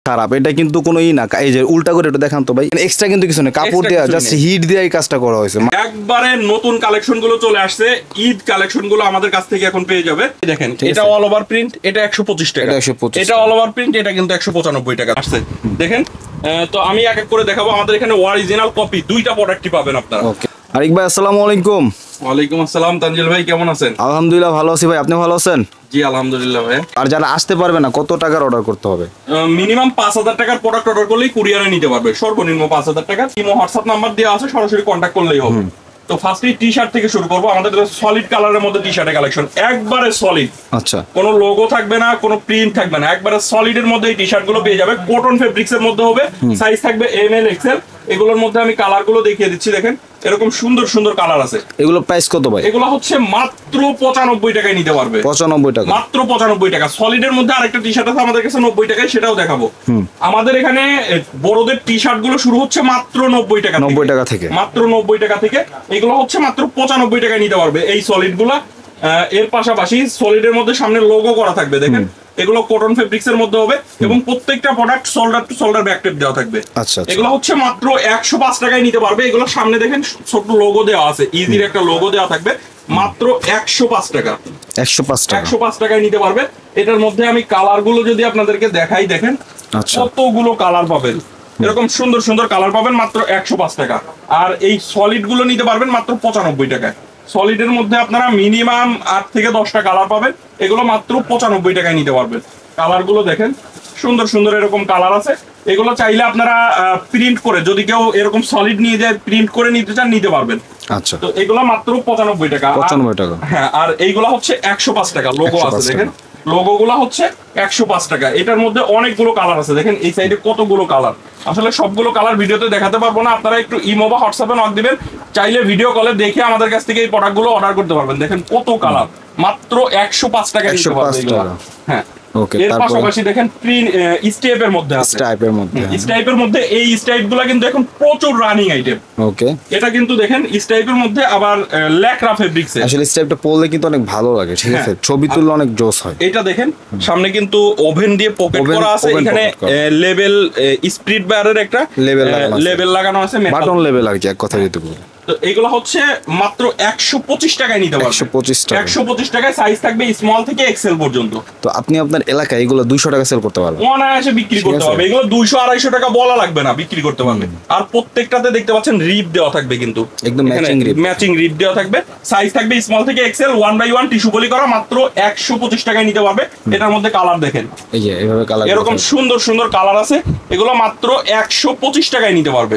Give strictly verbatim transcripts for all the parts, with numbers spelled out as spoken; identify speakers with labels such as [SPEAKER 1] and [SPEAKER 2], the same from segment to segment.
[SPEAKER 1] খারাপ, এটা কিন্তু কোনো ই না। এই যে উল্টা করে এটা দেখান তো ভাই, এক্সট্রা কিন্তু কিছু নেই, কাপড় দেওয়া জাস্ট হিট দিয়ে এই কাজটা করা হয়েছে।
[SPEAKER 2] একবারে নতুন কালেকশন গুলো চলে আসছে, ঈদ কালেকশন গুলো আমাদের কাছ থেকে এখন পেয়ে যাবে। দেখেন এটা অল ওভার প্রিন্ট, এটা একশো পঁচিশ টাকা, এটা অল ওভার প্রিন্ট, এটা কিন্তু একশো পঁচানব্বই টাকা আসছে। দেখেন তো আমি এক এক করে দেখাবো। আমাদের এখানে অরিজিনাল কপি দুইটা প্রোডাক্টই পাবেন আপনারা।
[SPEAKER 1] ওকে আরিক ভাই আসসালামু আলাইকুম।
[SPEAKER 2] ওয়ালাইকুম আসসালাম তানজিল ভাই, কেমন আছেন?
[SPEAKER 1] আলহামদুলিল্লাহ ভালো আছি ভাই, আপনি ভালো আছেন?
[SPEAKER 2] জি আলহামদুলিল্লাহ ভাই।
[SPEAKER 1] আর যারা আসতে পারবে না কত টাকার অর্ডার করতে হবে?
[SPEAKER 2] মিনিমাম পাঁচ হাজার টাকার প্রোডাক্ট অর্ডার করলেই কুরিয়ারে নিতে পারবে, সর্বনিম্ন পাঁচ হাজার টাকা। ইমো হোয়াটসঅ্যাপ নাম্বার দেওয়া আছে, সরাসরি কন্ট্যাক্ট করলেই হবে। তো ফার্স্টে টি শার্ট থেকে শুরু করবো। আমাদের সলিড কালারের মধ্যে টি শার্টের কালেকশন, একবারে সলিড।
[SPEAKER 1] আচ্ছা,
[SPEAKER 2] কোনো লোগো থাকবে না, কোনো প্রিন্ট থাকবে না, একবারে সলিডের মধ্যে এই টি শার্ট গুলো পেয়ে যাবে। কটন ফেব্রিক্স এর মধ্যে হবে, সাইজ থাকবে এম এল এক্সেল। এগুলোর মধ্যে আমি কালার গুলো দেখিয়ে দিচ্ছি। দেখেন এরকম সুন্দর সুন্দর কালার আছে।
[SPEAKER 1] এগুলো প্রাইস কত ভাই?
[SPEAKER 2] এগুলো হচ্ছে মাত্র পঁচানব্বই টাকায় নিতে পারবে।
[SPEAKER 1] পঁচানব্বই টাকা,
[SPEAKER 2] মাত্র পঁচানব্বই টাকা। সলিডের মধ্যে আরেকটা টি শার্ট আছে আমাদের কাছে নব্বই টাকায়, সেটাও দেখাবো। আমাদের এখানে বড়দের টি শার্ট গুলো শুরু হচ্ছে মাত্র নব্বই টাকা,
[SPEAKER 1] নব্বই টাকা থেকে,
[SPEAKER 2] মাত্র নব্বই টাকা থেকে। এগুলো হচ্ছে মাত্র পঁচানব্বই টাকায় নিতে পারবে এই সলিড গুলা। এর পাশাপাশি সলিডের মধ্যে সামনে লোগো করা থাকবে। দেখেন এগুলো কটন ফেব্রিক্স এর মধ্যে হবে এবং প্রত্যেকটা product shoulder to shoulder back tape দেওয়া থাকবে।
[SPEAKER 1] আচ্ছা,
[SPEAKER 2] এগুলো হচ্ছে মাত্র একশো পাঁচ টাকায় নিতে পারবে। এগুলো সামনে দেখেন ছোট লোগো দেওয়া আছে, ইজির একটা লোগো দেওয়া থাকবে। মাত্র একশো পাঁচ টাকা,
[SPEAKER 1] একশো পাঁচ টাকা,
[SPEAKER 2] একশো পাঁচ টাকায় নিতে পারবে। এটার মধ্যে আমি কালার গুলো যদি আপনাদেরকে দেখাই, দেখেন কতগুলো কালার পাবেন, এরকম সুন্দর সুন্দর কালার পাবেন মাত্র একশো পাঁচ টাকা। আর এই সলিড গুলো নিতে পারবেন মাত্র পঁচানব্বই টাকায়। সলিডের মধ্যে আপনারা মিনিমাম আট থেকে দশটা কালার পাবেন, এগুলো মাত্র পঁচানব্বই টাকায় নিতে পারবেন। কালার গুলো দেখেন সুন্দর সুন্দর এরকম কালার আছে। এগুলো চাইলে আপনারা প্রিন্ট করে, যদি কেউ এরকম সলিড নিয়ে যায় প্রিন্ট করে নিতে চান, নিতে পারবেন।
[SPEAKER 1] আচ্ছা,
[SPEAKER 2] তো এগুলো মাত্র পঁচানব্বই টাকা,
[SPEAKER 1] পঁচানব্বই টাকা।
[SPEAKER 2] হ্যাঁ, আর এইগুলো হচ্ছে একশো পাঁচ টাকা। লোগো আছে দেখেন, লোগো গুলা হচ্ছে একশো পাঁচ টাকা। এটার মধ্যে অনেকগুলো কালার আছে, দেখেন এই সাইডে কতগুলো কালার। আসলে সবগুলো কালার ভিডিওতে দেখাতে পারবো না, আপনারা একটু ইমো বা হোয়াটসঅ্যাপে নক দিবেন, চাইলে ভিডিও কলে দেখে আমাদের কাছ থেকে এই প্রোডাক্ট গুলো অর্ডার করতে পারবেন। দেখেন কত কালার, মাত্র একশো পাঁচ টাকা নিতে পারবেন। হ্যাঁ, এর পাশাপাশি দেখেন স্টেপের মধ্যে আছে,
[SPEAKER 1] স্টাইপের মধ্যে,
[SPEAKER 2] স্টাইপের মধ্যে এই স্টাইপ গুলা কিন্তু এখন প্রচুর রানিং আইটেম।
[SPEAKER 1] ওকে,
[SPEAKER 2] এটা কিন্তু দেখেন স্টাইপের মধ্যে আবার ল্যাকরা ফেব্রিক্স এর।
[SPEAKER 1] আসলে স্টাইপটা পরলে কিন্তু অনেক ভালো লাগে, ঠিক আছে, ছবি তুললে অনেক জোস হয়।
[SPEAKER 2] এটা দেখেন সামনে কিন্তু ওভেন দিয়ে পকেট করা আছে, এখানে লেভেল স্পিড বারের একটা লেভেল লেভেল লাগানো আছে,
[SPEAKER 1] বাটন লেভেল আর কি, এক কথা যেতে বলি।
[SPEAKER 2] তো এগুলো হচ্ছে মাত্র একশো পঁচিশ টাকায় নিতে পারবেন। একশো পঁচিশ টাকা, একশো পঁচিশ টাকায় সাইজ থাকবে স্মল থেকে এক্সেল পর্যন্ত।
[SPEAKER 1] তো আপনি আপনার এলাকায় এগুলো দুইশো টাকা সেল করতে পারবেন,
[SPEAKER 2] অনায়াসে বিক্রি করতে পারবে। এগুলো দুইশো আড়াইশো টাকা বলা লাগবে না, বিক্রি করতে পারবে। আর প্রত্যেকটাতে দেখতে পাচ্ছেন রিপ দেওয়া থাকবে, কিন্তু
[SPEAKER 1] একদম ম্যাচিং রিপ,
[SPEAKER 2] ম্যাচিং রিপ দেওয়া থাকবে। সাইজ থাকবে স্মল থেকে XL, one by one tissue poly করা, মাত্র একশো পঁচিশ টাকায় নিতে পারবে। এটার মধ্যে কালার দেখেন,
[SPEAKER 1] এই যে এইভাবে কালার,
[SPEAKER 2] এরকম সুন্দর সুন্দর কালার আছে। এগুলো মাত্র একশো পঁচিশ টাকায় নিতে পারবে।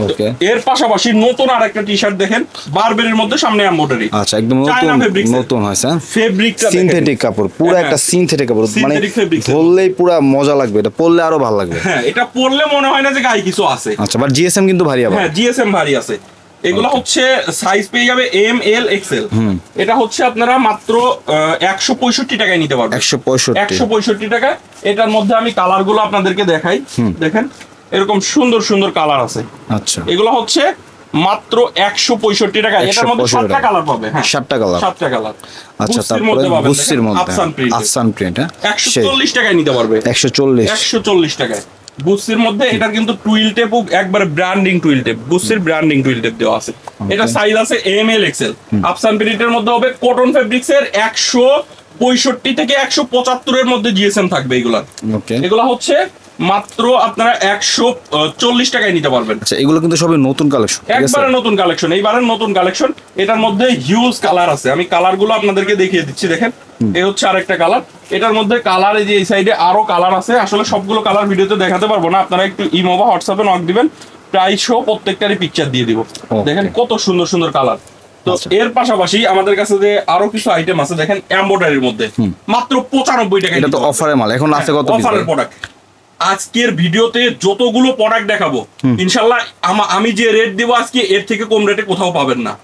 [SPEAKER 2] এর পাশাপাশি নতুন আর একটা টি শার্ট দেখেন, বারবেরির মধ্যে সামনে এমব্রয়ডারি।
[SPEAKER 1] আচ্ছা, একদম নতুন নতুন হয়েছে।
[SPEAKER 2] ফেব্রিকটা
[SPEAKER 1] সিনথেটিক কাপড়, পুরো একটা সিনথেটিক কাপড়, মানে ধরলেই পুরো মজা লাগবে, এটা পরলে আরো ভালো লাগবে।
[SPEAKER 2] হ্যাঁ, এটা পরলে মনে হয় না যে গায়ে কিছু আছে।
[SPEAKER 1] আচ্ছা, বাট জিএসএম কিন্তু ভারী আছে।
[SPEAKER 2] হ্যাঁ, জিএসএম ভারী আছে। এগুলো হচ্ছে সাইজ পেয়ে যাবে এম এল এক্সেল। এটা হচ্ছে আপনারা মাত্র একশো পঁয়ষট্টি টাকায় নিতে পারবেন।
[SPEAKER 1] একশো পঁয়ষট্টি
[SPEAKER 2] একশো পঁয়ষট্টি টাকা। এটার মধ্যে আমি কালার গুলো আপনাদেরকে দেখাই, দেখেন এরকম সুন্দর সুন্দর কালার আছে।
[SPEAKER 1] আচ্ছা,
[SPEAKER 2] এগুলো হচ্ছে মাত্র একশো পঁয়ষট্টি টাকা। এটার মধ্যে সাতটা কালার পাবে। হ্যাঁ, সাতটা কালার, সাতটা কালার।
[SPEAKER 1] আচ্ছা, তারপরে বুসির মধ্যে আফসান প্রিন্ট, হ্যাঁ,
[SPEAKER 2] একশো চল্লিশ টাকায় নিতে পারবে।
[SPEAKER 1] একশো চল্লিশ,
[SPEAKER 2] একশো চল্লিশ টাকায় বুসির মধ্যে। এটার কিন্তু টুইল টেপ, একবারে ব্র্যান্ডিং টুইল টেপ, বুসির ব্র্যান্ডিং টুইল টেপ দেওয়া আছে। এটা সাইজ আছে এম এল এক্সেল। আফসান প্রিন্টের মধ্যে হবে কটন ফেব্রিক্স এর, একশো পঁয়ষট্টি থেকে একশো পঁচাত্তরের মধ্যে জিএসএম থাকবে। এগুলা এগুলা হচ্ছে মাত্র আপনারা একশো চল্লিশ টাকায় নিতে পারবেন।
[SPEAKER 1] আচ্ছা, এগুলো কিন্তু সবই নতুন কালেকশন,
[SPEAKER 2] একবারে নতুন কালেকশন, এইবারের নতুন কালেকশন। এটার মধ্যে হিউজ কালার আছে, আমি কালার গুলো আপনাদেরকে দেখিয়ে দিচ্ছি। দেখেন এই হচ্ছে আরেকটা কালার। এটার মধ্যে কালার, এই যে এই সাইডে আরো কালার আছে। আসলে সবগুলো কালার ভিডিওতে দেখাতে পারবো না, আপনারা একটু ইমো বা হোয়াটসঅ্যাপে নক দিবেন, প্রাইস সহ প্রত্যেকটারই পিকচার দিয়ে দিব। দেখেন কত সুন্দর সুন্দর কালার। তো এর পাশাপাশি আমাদের কাছে যে আরো কিছু আইটেম আছে, দেখেন এমব্রয়ডারির মধ্যে মাত্র পঁচানব্বই টাকা।
[SPEAKER 1] এটা তো অফারের মাল, এখন আছে কত
[SPEAKER 2] অফারের প্রোডাক্ট। আজকের ভিডিওতে যতগুলো প্রোডাক্ট দেখাবো ইনশাল্লাহ আমি যে রেট দিব আজকে, এর থেকে কম রেটে কোথাও পাবেন না।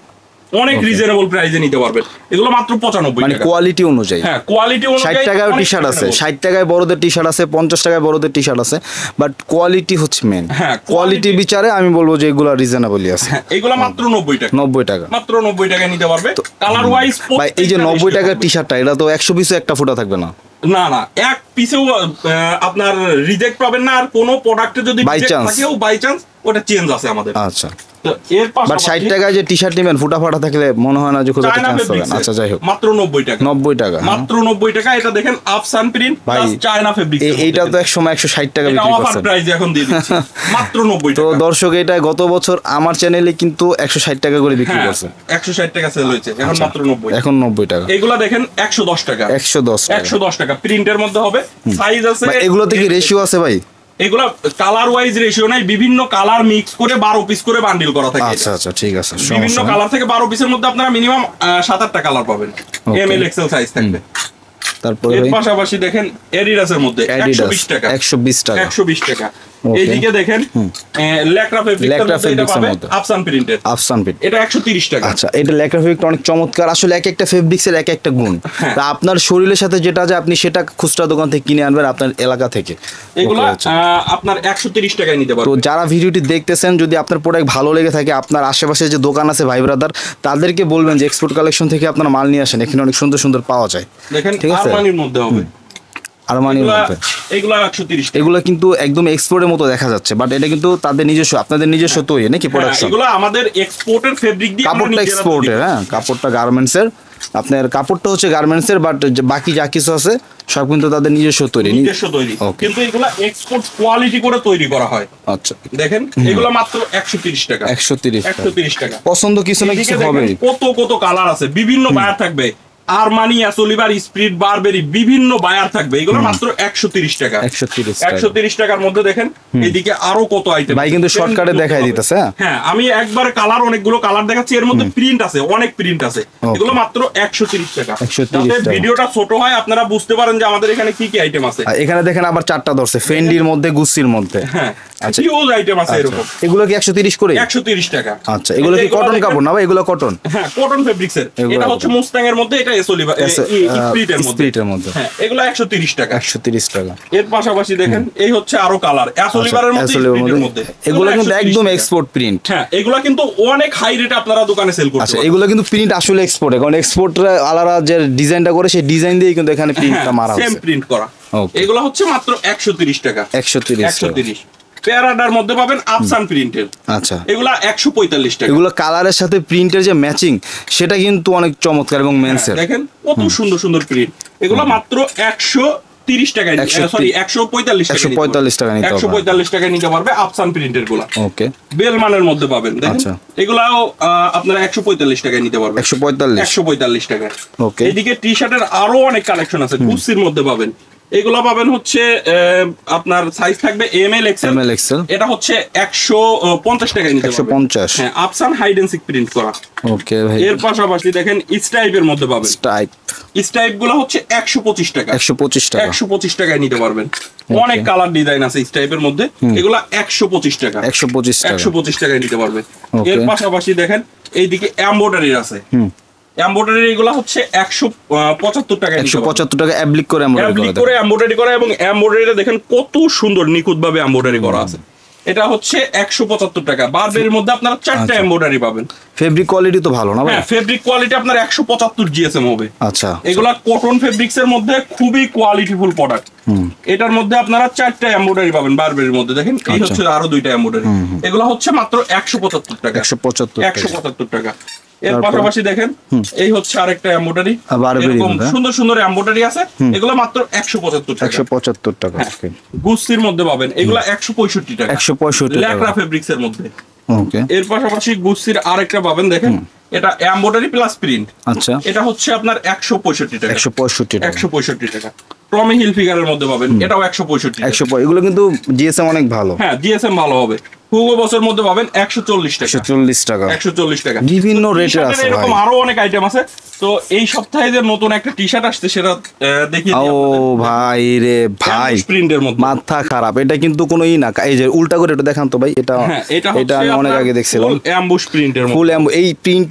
[SPEAKER 2] অনেক রিজনেবল প্রাইসে নিতে পারবেন। এগুলো মাত্র পঁচানব্বই
[SPEAKER 1] মানে
[SPEAKER 2] টাকা।
[SPEAKER 1] কোয়ালিটি অনুযায়ী,
[SPEAKER 2] হ্যাঁ কোয়ালিটি অনুযায়ী
[SPEAKER 1] ষাট টাকায় টি শার্ট আছে, ষাট টাকায় বড়দের টি শার্ট আছে, পঞ্চাশ টাকায় বড়দের টি শার্ট আছে, বাট কোয়ালিটি হচ্ছে মেন।
[SPEAKER 2] হ্যাঁ
[SPEAKER 1] কোয়ালিটি বিচারে আমি বলবো যে এগুলো রিজনেবলই আছে।
[SPEAKER 2] হ্যাঁ এগুলো মাত্র নব্বই টাকা।
[SPEAKER 1] নব্বই টাকা
[SPEAKER 2] মাত্র নব্বই টাকায় নিতে পারবে। কালার ওয়াইজ
[SPEAKER 1] ভাই এই যে নব্বই টাকার টি শার্টটা, এটা তো একশো পিসে একটা ফুটা থাকবে না।
[SPEAKER 2] না না, এক পিসেও আপনার রিজেক্ট পাবেন না। আর কোনো প্রোডাক্টে যদি
[SPEAKER 1] বাই চান্স
[SPEAKER 2] থাকেও বাই চান্স ওটা চেঞ্জ আছে আমাদের।
[SPEAKER 1] আচ্ছা,
[SPEAKER 2] তো এর
[SPEAKER 1] বাট
[SPEAKER 2] পাশাপাশি
[SPEAKER 1] ষাট টাকায় যে টি শার্ট নেবেন ফুটা ফাটা থাকলে মনে হয় না যে খোঁজাতে
[SPEAKER 2] চায়না
[SPEAKER 1] চান্স হবে।
[SPEAKER 2] ফেব্রিক্স।
[SPEAKER 1] আচ্ছা যাই হোক,
[SPEAKER 2] মাত্র নব্বই টাকা।
[SPEAKER 1] নব্বই টাকা,
[SPEAKER 2] মাত্র নব্বই টাকা। এটা দেখেন আফসান প্রিন্ট
[SPEAKER 1] ভাই,
[SPEAKER 2] প্লাস চায়না ফেব্রিক্স।
[SPEAKER 1] এইটা তো এক সময় একশো ষাট টাকা
[SPEAKER 2] এটা
[SPEAKER 1] বিক্রি
[SPEAKER 2] অফার
[SPEAKER 1] করছেন।
[SPEAKER 2] প্রাইস এখন দিয়ে দিচ্ছি মাত্র নব্বই
[SPEAKER 1] তো
[SPEAKER 2] টাকা।
[SPEAKER 1] দর্শক এটা গত বছর আমার চ্যানেলে কিন্তু একশো ষাট টাকা করে বিক্রি
[SPEAKER 2] হ্যাঁ,
[SPEAKER 1] করছে,
[SPEAKER 2] একশো ষাট টাকা সেল হয়েছে, এখন মাত্র নব্বই।
[SPEAKER 1] এখন নব্বই টাকা।
[SPEAKER 2] এগুলা দেখেন একশো দশ টাকা।
[SPEAKER 1] একশো দশ টাকা,
[SPEAKER 2] একশো দশ টাকা প্রিন্টের মধ্যে হবে, সাইজ আছে।
[SPEAKER 1] ভাই এগুলোতে কি রেশিও আছে ভাই?
[SPEAKER 2] এগুলা কালার ওয়াইজ রেশিও নাই, বিভিন্ন কালার মিক্স করে বারো পিস করে বান্ডিল করা থাকে।
[SPEAKER 1] আচ্ছা আচ্ছা ঠিক আছে,
[SPEAKER 2] বিভিন্ন
[SPEAKER 1] সমস্যা নেই।
[SPEAKER 2] কালার থেকে বারো পিসের মধ্যে আপনারা মিনিমাম সাত আটটা কালার পাবেন। এম এল এক্সেল সাইজ থাকবে।
[SPEAKER 1] তারপরে
[SPEAKER 2] এর
[SPEAKER 1] ভাই
[SPEAKER 2] পাশাপাশি দেখেন এডিডাসের মধ্যে একশো বিশ টাকা।
[SPEAKER 1] একশো বিশ টাকা,
[SPEAKER 2] একশো বিশ টাকা।
[SPEAKER 1] Okay.
[SPEAKER 2] এইদিকে দেখেন ল্যাকরা ফেব্রিক্সের
[SPEAKER 1] ল্যাকরা
[SPEAKER 2] মধ্যে এটা
[SPEAKER 1] ফেব্রিক্সের
[SPEAKER 2] পাবে
[SPEAKER 1] মধ্যে।
[SPEAKER 2] আফসান প্রিন্টের।
[SPEAKER 1] আফসান প্রিন্ট,
[SPEAKER 2] এটা একশো তিরিশ টাকা।
[SPEAKER 1] আচ্ছা এটা ল্যাকরা ফেব্রিকটা অনেক চমৎকার। আসলে এক একটা ফেব্রিক্সের এক একটা গুণ,
[SPEAKER 2] হ্যাঁ।
[SPEAKER 1] তা আপনার শরীরের সাথে যেটা আছে আপনি সেটা খুচরা দোকান থেকে কিনে আনবেন আপনার এলাকা থেকে।
[SPEAKER 2] এগুলো
[SPEAKER 1] Okay, আচ্ছা।
[SPEAKER 2] আপনার একশো তিরিশ টাকায় নিতে
[SPEAKER 1] তো
[SPEAKER 2] পারবেন।
[SPEAKER 1] যারা ভিডিওটি দেখতেছেন, যদি আপনার প্রোডাক্ট ভালো লেগে থাকে, আপনার আশেপাশে যে দোকান আছে ভাই ব্রাদার, তাদেরকে বলবেন যে এক্সপোর্ট কালেকশন থেকে আপনারা মাল নিয়ে আসেন, এখানে অনেক সুন্দর সুন্দর পাওয়া যায়।
[SPEAKER 2] দেখেন
[SPEAKER 1] ঠিক আছে,
[SPEAKER 2] আরমানির মধ্যে হবে।
[SPEAKER 1] আরমানির মধ্যে
[SPEAKER 2] এগুলো একশো তিরিশ টাকা।
[SPEAKER 1] এগুলো কিন্তু একদম এক্সপোর্টের মতো দেখা যাচ্ছে, বাট এটা কিন্তু তাদের নিজস্ব, আপনাদের নিজস্ব তৈরি নাকি প্রোডাকশন?
[SPEAKER 2] এগুলো আমাদের এক্সপোর্টের ফেব্রিক দিয়ে আমরা
[SPEAKER 1] কাপড়টা
[SPEAKER 2] নিজেরা তৈরি
[SPEAKER 1] এক্সপোর্টের,
[SPEAKER 2] করি।
[SPEAKER 1] হ্যাঁ কাপড়টা গার্মেন্টসের, আপনার কাপড়টা হচ্ছে গার্মেন্টসের, বাট বাকি যা কিছু আছে সব কিন্তু তাদের নিজস্ব তৈরি।
[SPEAKER 2] নিজস্ব তৈরি,
[SPEAKER 1] Okay.
[SPEAKER 2] কিন্তু এগুলো এক্সপোর্ট কোয়ালিটি করে তৈরি করা হয়।
[SPEAKER 1] আচ্ছা
[SPEAKER 2] দেখেন এগুলো মাত্র একশো তিরিশ টাকা।
[SPEAKER 1] একশো তিরিশ
[SPEAKER 2] একশো তিরিশ টাকা।
[SPEAKER 1] পছন্দ কিছু না কিছু
[SPEAKER 2] এদিকে
[SPEAKER 1] হবে।
[SPEAKER 2] দেখেন কত কত কালার আছে, বিভিন্ন বায়ার থাকবে। আরমানি, অ্যাসোলিভার, স্প্রিট, বারবেরি, বিভিন্ন বায়ার থাকবে। এগুলো মাত্র একশো তিরিশ টাকা।
[SPEAKER 1] একশো তিরিশ
[SPEAKER 2] একশো তিরিশ টাকার মধ্যে দেখেন এদিকে আরো কত আইটেম।
[SPEAKER 1] ভাই কিন্তু শর্টকাটে দেখাই দিতেছে। হ্যাঁ
[SPEAKER 2] হ্যাঁ আমি একবার কালার অনেকগুলো কালার দেখাচ্ছি, এর মধ্যে প্রিন্ট আছে, অনেক প্রিন্ট আছে। এগুলো মাত্র একশো তিরিশ টাকা।
[SPEAKER 1] একশো তিরিশ
[SPEAKER 2] যাতে
[SPEAKER 1] টাকা।
[SPEAKER 2] ভিডিওটা ছোট হয় আপনারা বুঝতে পারেন যে আমাদের এখানে কি কি আইটেম আছে।
[SPEAKER 1] আর এখানে দেখেন আবার চারটা ধরছে, ফেন্ডির মধ্যে, গুচির মধ্যে।
[SPEAKER 2] হ্যাঁ
[SPEAKER 1] আচ্ছা।
[SPEAKER 2] হিউজ আইটেম আছে এরকম।
[SPEAKER 1] এগুলো কি একশো তিরিশ করে?
[SPEAKER 2] একশো তিরিশ টাকা।
[SPEAKER 1] আচ্ছা এগুলো কি কটন কাপড় না ভাই? এগুলো কটন?
[SPEAKER 2] হ্যাঁ কটন ফেব্রিক্সের।
[SPEAKER 1] এগুলো
[SPEAKER 2] এটা হচ্ছে মুস্তাং এর মধ্যে, এটা এসোলিভার স্প্রিটের মধ্যে।
[SPEAKER 1] স্প্রিটের মধ্যে।
[SPEAKER 2] হ্যাঁ এগুলো একশো তিরিশ টাকা।
[SPEAKER 1] একশো তিরিশ টাকা।
[SPEAKER 2] এর পাশাপাশি দেখেন এই হচ্ছে আরো কালার এসোলিভারের মধ্যে,
[SPEAKER 1] এসোলিভারের
[SPEAKER 2] স্প্রিটের মধ্যে।
[SPEAKER 1] এগুলো কিন্তু একদম এক্সপোর্ট প্রিন্ট।
[SPEAKER 2] হ্যাঁ এগুলো কিন্তু অনেক হাই রেটে আপনারা দোকানে সেল করতে
[SPEAKER 1] আচ্ছা
[SPEAKER 2] পারবেন।
[SPEAKER 1] এগুলো কিন্তু প্রিন্ট আসলে এক্সপোর্ট, কারণ এক্সপোর্টরা আলাদা যে ডিজাইনটা করে সেই ডিজাইন দিয়ে কিন্তু এখানে প্রিন্টটা মারা
[SPEAKER 2] সেম
[SPEAKER 1] হচ্ছে।
[SPEAKER 2] প্রিন্ট করা।
[SPEAKER 1] Okay.
[SPEAKER 2] এগুলো হচ্ছে মাত্র একশো তিরিশ টাকা।
[SPEAKER 1] একশো তিরিশ
[SPEAKER 2] একশো তিরিশ। প্যারাডার মধ্যে পাবেন আফসান প্রিন্টের।
[SPEAKER 1] আচ্ছা
[SPEAKER 2] এগুলা একশো পঁয়তাল্লিশ টাকা।
[SPEAKER 1] এগুলো কালারের সাথে প্রিন্টের যে ম্যাচিং সেটা কিন্তু অনেক চমৎকার এবং মেন্সের।
[SPEAKER 2] দেখেন কত সুন্দর সুন্দর প্রিন্ট। এগুলো মাত্র একশো তিরিশ টাকায়, সরি একশো পঁয়তাল্লিশ টাকা।
[SPEAKER 1] একশো পঁয়তাল্লিশ টাকা নিতে
[SPEAKER 2] একশো
[SPEAKER 1] হবে।
[SPEAKER 2] পঁয়তাল্লিশ টাকায় নিতে পারবে আফসান প্রিন্টের গুলা।
[SPEAKER 1] ওকে
[SPEAKER 2] বেলমানের মধ্যে পাবেন। দেখেন
[SPEAKER 1] আচ্ছা।
[SPEAKER 2] এগুলাও আহ, আপনারা একশো পঁয়তাল্লিশ টাকায় নিতে পারবেন।
[SPEAKER 1] একশো পঁয়তাল্লিশ
[SPEAKER 2] একশো পঁয়তাল্লিশ টাকা।
[SPEAKER 1] ওকে
[SPEAKER 2] এদিকে টি শার্টের আরো অনেক কালেকশন আছে, গুচির মধ্যে পাবেন। এগুলো পাবেন হচ্ছে আহ, আপনার সাইজ থাকবে M L XL.
[SPEAKER 1] M L XL
[SPEAKER 2] এটা হচ্ছে একশো পঞ্চাশ টাকায় নিতে
[SPEAKER 1] একশো
[SPEAKER 2] পারবেন।
[SPEAKER 1] পঞ্চাশ
[SPEAKER 2] হ্যাঁ Afsan hide and seek print করা।
[SPEAKER 1] ওকে ভাই।
[SPEAKER 2] এর পাশাপাশি দেখেন স্টাইপের মধ্যে পাবেন।
[SPEAKER 1] টাইপ
[SPEAKER 2] স্টাইপ গুলো হচ্ছে একশো পঁচিশ টাকা।
[SPEAKER 1] একশো পঁচিশ টাকা।
[SPEAKER 2] একশো পঁচিশ টাকায় নিতে পারবেন। অনেক কালার ডিজাইন আছে স্টাইপের মধ্যে। এগুলা একশো পঁচিশ টাকা।
[SPEAKER 1] একশো পঁচিশ টাকা।
[SPEAKER 2] একশো পঁচিশ টাকায় নিতে পারবেন।
[SPEAKER 1] Okay.
[SPEAKER 2] এর পাশাপাশি দেখেন এইদিকে এমব্রয়ডারি আছে। এমব্রয়ডারি এগুলা হচ্ছে একশো পঁচাত্তর টাকায়
[SPEAKER 1] একশো পঁচাত্তর টাকা অ্যাপ্লিক করে এমব্রয়ডারি
[SPEAKER 2] করে এমব্রয়ডারি করা, এবং এমব্রয়ডারিটা দেখেন কত সুন্দর নিখুঁত ভাবে এমব্রয়ডারি করা আছে। এটা হচ্ছে একশো পঁচাত্তর টাকা। বারবেরির মধ্যে আপনারা চারটা এমব্রয়ডারি পাবেন।
[SPEAKER 1] ফেব্রিক কোয়ালিটি তো ভালো না ভাই?
[SPEAKER 2] হ্যাঁ ফেব্রিক কোয়ালিটি আপনার একশো পঁচাত্তর জিএসএম হবে।
[SPEAKER 1] আচ্ছা
[SPEAKER 2] এগুলা কটন ফেব্রিক্স এর মধ্যে খুবই কোয়ালিটিফুল প্রোডাক্ট। এটার মধ্যে আপনারা চারটা এমব্রয়ডারি পাবেন বারবেরির মধ্যে। দেখেন এই হচ্ছে আরো দুইটা এমব্রয়ডারি। এগুলা হচ্ছে মাত্র একশো পঁচাত্তর টাকা।
[SPEAKER 1] একশো পঁচাত্তর
[SPEAKER 2] একশো পঁচাত্তর টাকা। এর পাশাপাশি দেখেন এই হচ্ছে আরেকটা এমব্রয়ডারি। এরকম সুন্দর সুন্দর এমব্রয়ডারি আছে, এগুলো মাত্র একশো পঁচাত্তর টাকা।
[SPEAKER 1] একশো পঁচাত্তর টাকা।
[SPEAKER 2] গুস্তির মধ্যে পাবেন এগুলো একশো পঁয়ষট্টি টাকা।
[SPEAKER 1] একশো পঁয়ষট্টি টাকা
[SPEAKER 2] ল্যাকরা ফেব্রিক্স এর মধ্যে।
[SPEAKER 1] ওকে
[SPEAKER 2] এর পাশাপাশি গুস্তির আরেকটা পাবেন, দেখেন এটা এমব্রয়ডারি প্লাস প্রিন্ট।
[SPEAKER 1] আচ্ছা
[SPEAKER 2] এটা হচ্ছে আপনার একশো পঁয়ষট্টি টাকা।
[SPEAKER 1] একশো পঁয়ষট্টি টাকা।
[SPEAKER 2] একশো পঁয়ষট্টি টাকা। টমি হিল ফিগারের মধ্যে পাবেন, এটাও একশো পঁয়ষট্টি।
[SPEAKER 1] একশো এগুলো কিন্তু জিএসএম অনেক ভালো।
[SPEAKER 2] হ্যাঁ জিএসএম ভালো হবে। হুগো বসের মধ্যে পাবেন একশো চল্লিশ টাকা।
[SPEAKER 1] একশো চল্লিশ টাকা।
[SPEAKER 2] একশো চল্লিশ টাকা।
[SPEAKER 1] বিভিন্ন রেটের আছে ভাই।
[SPEAKER 2] এরকম আরো অনেক আইটেম আছে। তো এই সপ্তাহে যে নতুন একটা টি শার্ট আসছে সেটা দেখিয়ে দিই
[SPEAKER 1] ও
[SPEAKER 2] আপনাদের।
[SPEAKER 1] ভাই রে ভাই,
[SPEAKER 2] প্রিন্টের মধ্যে
[SPEAKER 1] মাথা খারাপ। এটা কিন্তু কোনো ই না, এই যে উল্টা করে এটা দেখান তো ভাই। এটা
[SPEAKER 2] হ্যাঁ এটা
[SPEAKER 1] এটা আমি অনেক আগে দেখছিলাম।
[SPEAKER 2] ফুল অ্যাম্বুশ প্রিন্টের মধ্যে।
[SPEAKER 1] ফুল এই প্রিন্টের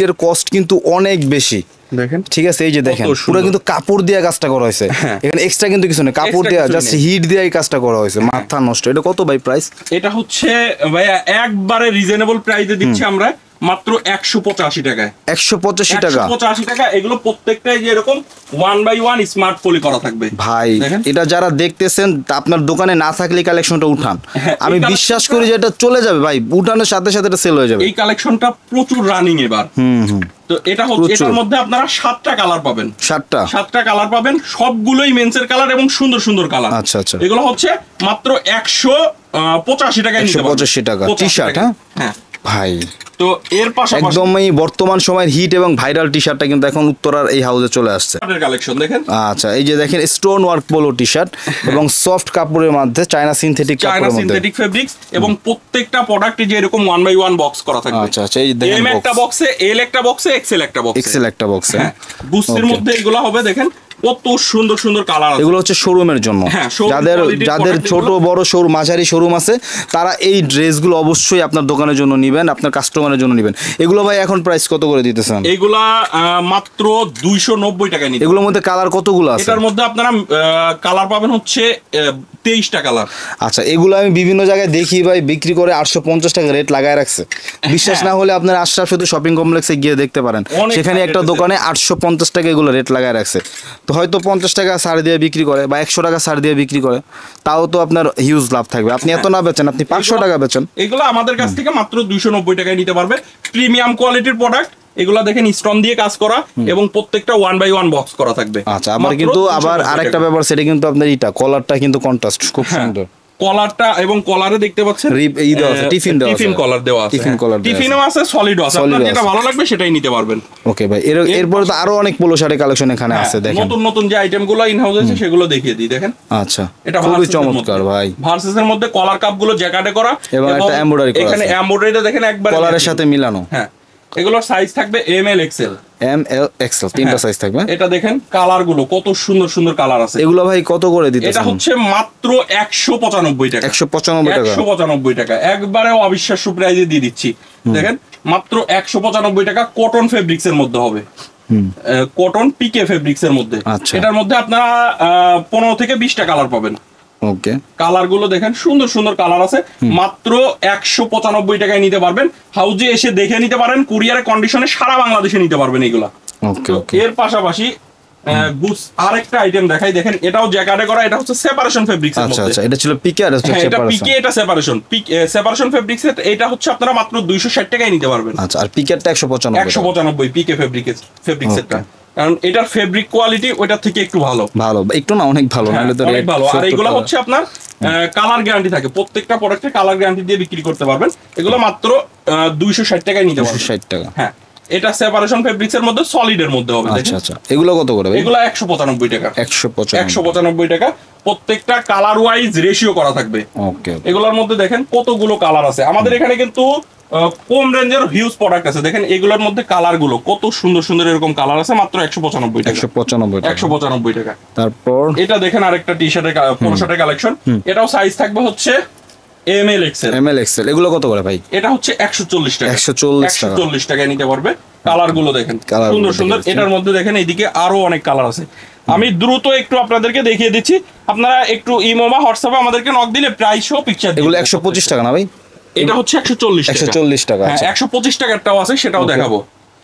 [SPEAKER 1] হিটের কস্ট কিন্তু অনেক বেশি
[SPEAKER 2] দেখেন,
[SPEAKER 1] ঠিক আছে। এই যে দেখেন
[SPEAKER 2] কত
[SPEAKER 1] পুরো
[SPEAKER 2] সুন্দর।
[SPEAKER 1] কিন্তু কাপড় দিয়ে কাজটা করা হয়েছে,
[SPEAKER 2] হ্যাঁ।
[SPEAKER 1] এখানে এক্সট্রা কিন্তু কিছু নেই, কাপড়
[SPEAKER 2] Extra
[SPEAKER 1] দিয়ে
[SPEAKER 2] কিছুই
[SPEAKER 1] জাস্ট
[SPEAKER 2] নেই।
[SPEAKER 1] হিট দিয়ে এই কাজটা করা হয়েছে, মাথা নষ্ট। এটা কত ভাই প্রাইস?
[SPEAKER 2] এটা হচ্ছে ভাইয়া একবারে রিজনেবল প্রাইসে দিচ্ছি আমরা মাত্র একশো পঁচাশি টাকায়।
[SPEAKER 1] একশো পঁচাশি টাকা
[SPEAKER 2] একশো পঁচাশি টাকা। এগুলো প্রত্যেকটাই যে এরকম one by one smart poly করা থাকবে
[SPEAKER 1] ভাই।
[SPEAKER 2] দেখেন।
[SPEAKER 1] এটা যারা দেখতেছেন তা আপনার দোকানে না থাকলে কালেকশনটা উঠান,
[SPEAKER 2] হ্যাঁ, এই
[SPEAKER 1] আমি
[SPEAKER 2] collectionটা-
[SPEAKER 1] বিশ্বাস করি যে এটা চলে যাবে ভাই, উঠানোর সাথে সাথে এটা সেল হয়ে যাবে।
[SPEAKER 2] এই কালেকশনটা প্রচুর রানিং এবার।
[SPEAKER 1] হুম হুম
[SPEAKER 2] তো এটা হচ্ছে,
[SPEAKER 1] প্রচুর।
[SPEAKER 2] এটার মধ্যে আপনারা সাতটা কালার পাবেন,
[SPEAKER 1] সাতটা
[SPEAKER 2] সাতটা কালার পাবেন, সবগুলোই মেন্সের কালার এবং সুন্দর সুন্দর কালার।
[SPEAKER 1] আচ্ছা, আচ্ছা।
[SPEAKER 2] এগুলো হচ্ছে মাত্র একশো পঁচাশি টাকায় নিতে
[SPEAKER 1] একশো
[SPEAKER 2] পারবেন।
[SPEAKER 1] পঁচাশি টাকা
[SPEAKER 2] পঁচাশি
[SPEAKER 1] টি শার্ট,
[SPEAKER 2] টাকা।
[SPEAKER 1] হ্যাঁ
[SPEAKER 2] হ্যাঁ।
[SPEAKER 1] ভাই।
[SPEAKER 2] তো এর পাশাপাশি
[SPEAKER 1] একদমই বর্তমান সময়ের হিট এবং ভাইরাল টি শার্টটা কিন্তু এখন উত্তরার এই হাউসে চলে আসছে।
[SPEAKER 2] কালেকশন দেখেন,
[SPEAKER 1] আচ্ছা, এই যে দেখেন stone work polo T shirt এবং সফট কাপড়ের মধ্যে চায়না সিনথেটিক
[SPEAKER 2] চায়না
[SPEAKER 1] কাপড়ের মধ্যে।
[SPEAKER 2] সিনথেটিক ফেব্রিক্স এবং প্রত্যেকটা প্রোডাক্টে যে এরকম ওয়ান বাই ওয়ান বক্স করা থাকবে।
[SPEAKER 1] আচ্ছা আচ্ছা, এই দেখেন
[SPEAKER 2] এম একটা বক্সে, এল একটা বক্সে, এক্সেল একটা বক্সে।
[SPEAKER 1] এক্সেল একটা বক্সে।
[SPEAKER 2] হ্যাঁ, বুস্টের
[SPEAKER 1] Okay.
[SPEAKER 2] মধ্যে এগুলো হবে দেখেন কত সুন্দর সুন্দর কালার আছে।
[SPEAKER 1] এগুলো হচ্ছে শোরুমের জন্য,
[SPEAKER 2] হ্যাঁ, showroom
[SPEAKER 1] যাদের
[SPEAKER 2] quality র
[SPEAKER 1] যাদের
[SPEAKER 2] product
[SPEAKER 1] ছোট
[SPEAKER 2] এগুলো।
[SPEAKER 1] বড় শোরুম, মাঝারি শোরুম আছে, তারা এই ড্রেসগুলো অবশ্যই আপনার দোকানের জন্য নেবেন, আপনার কাস্টমারের জন্য নেবেন। এগুলো ভাই এখন প্রাইস কত করে দিতেছেন?
[SPEAKER 2] এগুলা আহ, মাত্র দুইশো নব্বই টাকায় নিতে।
[SPEAKER 1] এগুলোর মধ্যে কালার কতগুলো আছে?
[SPEAKER 2] এটার মধ্যে আপনারা কালার পাবেন হচ্ছে তেইশটা কালার।
[SPEAKER 1] আচ্ছা, এগুলো আমি বিভিন্ন জায়গায় দেখি ভাই বিক্রি করে আটশো পঞ্চাশ টাকা রেট লাগায় রাখছে। বিশ্বাস না হলে আপনার আশরাফ সেতু শপিং কমপ্লেক্সে গিয়ে দেখতে পারেন,
[SPEAKER 2] অনেক
[SPEAKER 1] সেখানে
[SPEAKER 2] rate
[SPEAKER 1] একটা
[SPEAKER 2] আছে।
[SPEAKER 1] দোকানে আটশো পঞ্চাশ টাকা এগুলো রেট লাগায় রাখছে। তো হয়তো পঞ্চাশ টাকা ছাড় দিয়ে বিক্রি করে বা একশো টাকা ছাড় দিয়ে বিক্রি করে, তাও তো আপনার হিউজ লাভ থাকবে। আপনি এত না বেচেন, আপনি পাঁচশো টাকা বেচেন।
[SPEAKER 2] এগুলো আমাদের কাছ থেকে মাত্র দুইশো নব্বই টাকায় নিতে পারবে। প্রিমিয়াম কোয়ালিটির প্রোডাক্ট এগুলো, দেখেন স্টোন দিয়ে কাজ করা এবং প্রত্যেকটা ওয়ান বাই ওয়ান বক্স করা থাকবে।
[SPEAKER 1] আচ্ছা, আবার
[SPEAKER 2] মাত্র
[SPEAKER 1] কিন্তু
[SPEAKER 2] দুইশো
[SPEAKER 1] আবার
[SPEAKER 2] নব্বই
[SPEAKER 1] আরেকটা
[SPEAKER 2] টাকা।
[SPEAKER 1] ব্যাপার, সেটা কিন্তু আপনার ইটা কলারটা কিন্তু কন্ট্রাস্ট খুব
[SPEAKER 2] হ্যাঁ,
[SPEAKER 1] সুন্দর।
[SPEAKER 2] কলারটা এবং কলারে দেখতে পাচ্ছেন
[SPEAKER 1] রিপ- ই দেওয়া আছে,
[SPEAKER 2] আহ,
[SPEAKER 1] টিফিন দেওয়া আছে।
[SPEAKER 2] টিফিন কলার দেওয়া আছে।
[SPEAKER 1] টিফিন
[SPEAKER 2] হ্যাঁ,
[SPEAKER 1] কলার দেওয়া
[SPEAKER 2] টিফিনও আছে, সলিডও আছে।
[SPEAKER 1] Solid
[SPEAKER 2] আপনার
[SPEAKER 1] ও
[SPEAKER 2] যেটা
[SPEAKER 1] আছে।
[SPEAKER 2] ভালো লাগবে সেটাই নিতে পারবেন।
[SPEAKER 1] ওকে ভাই, এর এরপরে তো আরো অনেক পোলো শাড়ি কালেকশন এখানে
[SPEAKER 2] হ্যাঁ,
[SPEAKER 1] আছে, দেখেন।
[SPEAKER 2] নতুন নতুন যে আইটেম গুলো ইন হাউস আছে সেগুলো দেখিয়ে দিই। দেখেন,
[SPEAKER 1] আচ্ছা,
[SPEAKER 2] এটা
[SPEAKER 1] খুবই
[SPEAKER 2] ভার্সেসের
[SPEAKER 1] চমৎকার
[SPEAKER 2] মধ্যে।
[SPEAKER 1] ভাই।
[SPEAKER 2] ভার্সেসের মধ্যে কলার কাপ গুলো জ্যাকেটে করা
[SPEAKER 1] এবং একটা embroidery করা
[SPEAKER 2] এখানে
[SPEAKER 1] আছে।
[SPEAKER 2] এমব্রয়ডারিটা দেখেন একবার
[SPEAKER 1] কলারের সাথে মিলানো।
[SPEAKER 2] হ্যাঁ, এগুলোর সাইজ থাকবে M L XL.
[SPEAKER 1] M L XL তিনটা সাইজ থাকবে।
[SPEAKER 2] এটা দেখেন কালার গুলো কত সুন্দর সুন্দর কালার আছে।
[SPEAKER 1] এগুলো ভাই কত করে
[SPEAKER 2] এটা
[SPEAKER 1] দিতেছেন?
[SPEAKER 2] হচ্ছে মাত্র একশো পঁচানব্বই টাকা।
[SPEAKER 1] একশো পঁচানব্বই টাকা।
[SPEAKER 2] একশো পঁচানব্বই টাকা একবারে অবিশ্বাস্য প্রাইজে দিয়ে দিচ্ছি। দেখেন মাত্র একশো পঁচানব্বই টাকা। কটন ফেব্রিক্স এর মধ্যে হবে, কটন পিকে ফেব্রিক্স এর মধ্যে।
[SPEAKER 1] আচ্ছা।
[SPEAKER 2] এটার মধ্যে আপনারা আহ, পনেরো থেকে বিশটা কালার পাবেন।
[SPEAKER 1] ওকে,
[SPEAKER 2] কালার গুলো দেখেন সুন্দর সুন্দর কালার আছে। মাত্র একশো পঁচানব্বই টাকায় নিতে পারবেন। হাউজে এসে দেখে নিতে পারেন, কুরিয়ারে কন্ডিশনে সারা বাংলাদেশে নিতে পারবেন এগুলা।
[SPEAKER 1] ওকে,
[SPEAKER 2] তো
[SPEAKER 1] ওকে।
[SPEAKER 2] এর পাশাপাশি আহ, বুস আরেকটা আইটেম দেখাই। দেখেন এটাও জ্যাকেটে করা, এটা হচ্ছে সেপারেশন ফেব্রিক্স এর
[SPEAKER 1] আচ্ছা
[SPEAKER 2] মধ্যে।
[SPEAKER 1] আচ্ছা, এটা ছিল পিকে আর
[SPEAKER 2] হ্যাঁ, এটা
[SPEAKER 1] সেপারেশন।
[SPEAKER 2] পিকে, এটা সেপারেশন। পিক সেপারেশন ফেব্রিক্স এর এটা হচ্ছে আপনারা মাত্র দুইশো ষাট টাকায় নিতে পারবেন।
[SPEAKER 1] আচ্ছা, আর পিকেরটা একশো পঁচানব্বই
[SPEAKER 2] একশো
[SPEAKER 1] টাকা।
[SPEAKER 2] পঁচানব্বই পিকে ফেব্রিক্স ফেব্রিক্স এরটা, কারণ এটার ফেব্রিক কোয়ালিটি ওইটার থেকে একটু ভালো।
[SPEAKER 1] ভালো, একটু না অনেক ভালো,
[SPEAKER 2] হ্যাঁ,
[SPEAKER 1] নাহলে তো
[SPEAKER 2] অনেক
[SPEAKER 1] রেট
[SPEAKER 2] ভালো। আর এগুলো হচ্ছে আপনার কালার গ্যারান্টি থাকে, প্রত্যেকটা প্রোডাক্টে কালার গ্যারান্টি দিয়ে বিক্রি করতে পারবেন। এগুলো মাত্র দুইশো ষাট টাকায় নিতে
[SPEAKER 1] দুশো
[SPEAKER 2] পারবেন।
[SPEAKER 1] ষাট টাকা।
[SPEAKER 2] হ্যাঁ, এটা সেপারেশন ফেব্রিক্স এর মধ্যে সলিডের মধ্যে হবে।
[SPEAKER 1] আচ্ছা
[SPEAKER 2] দেখেন
[SPEAKER 1] আচ্ছা, এগুলো কত করে ভাই?
[SPEAKER 2] এগুলো একশো পঁচানব্বই টাকা।
[SPEAKER 1] একশো
[SPEAKER 2] একশো
[SPEAKER 1] পঁচানব্বই।
[SPEAKER 2] পঁচানব্বই টাকা। প্রত্যেকটা কালার ওয়াইজ রেশিও করা থাকবে।
[SPEAKER 1] ওকে,
[SPEAKER 2] এগুলোর মধ্যে দেখেন কতগুলো কালার আছে। আমাদের এখানে কিন্তু আহ, কম রেঞ্জের হিউজ প্রোডাক্ট আছে। দেখেন এগুলোর মধ্যে কালার গুলো কত সুন্দর সুন্দর এরকম কালার আছে, মাত্র একশো পঁচানব্বই টাকা।
[SPEAKER 1] একশো পঁচানব্বই টাকা।
[SPEAKER 2] একশো পঁচানব্বই টাকা।
[SPEAKER 1] তারপর
[SPEAKER 2] এটা দেখেন আরেকটা টি শার্টের পোলো শার্টের কালেকশন। এটাও সাইজ থাকবে হচ্ছে M L XL.
[SPEAKER 1] M L XL, এগুলো কত করে ভাই?
[SPEAKER 2] এটা হচ্ছে একশো চল্লিশ টাকা।
[SPEAKER 1] একশো চল্লিশ টাকা।
[SPEAKER 2] একশো চল্লিশ টাকায় নিতে পারবে। কালার গুলো দেখেন
[SPEAKER 1] Colour গুলো
[SPEAKER 2] সুন্দর সুন্দর।
[SPEAKER 1] দেখে দিচ্ছি।
[SPEAKER 2] এটার মধ্যে দেখেন এইদিকে আরো অনেক কালার আছে। আমি দ্রুত একটু আপনাদেরকে দেখিয়ে দিচ্ছি। আপনারা একটু ইমো বা হোয়াটসঅ্যাপে আমাদেরকে নক দিলে প্রাইস ও পিকচার
[SPEAKER 1] এগুলো একশো পঁচিশ টাকা না ভাই?
[SPEAKER 2] এটা হচ্ছে একশো চল্লিশ টাকা।
[SPEAKER 1] একশো চল্লিশ টাকা।
[SPEAKER 2] হ্যাঁ,
[SPEAKER 1] আচ্ছা,
[SPEAKER 2] একশো পঁচিশ টাকারটাও আছে, সেটাও দেখাবো।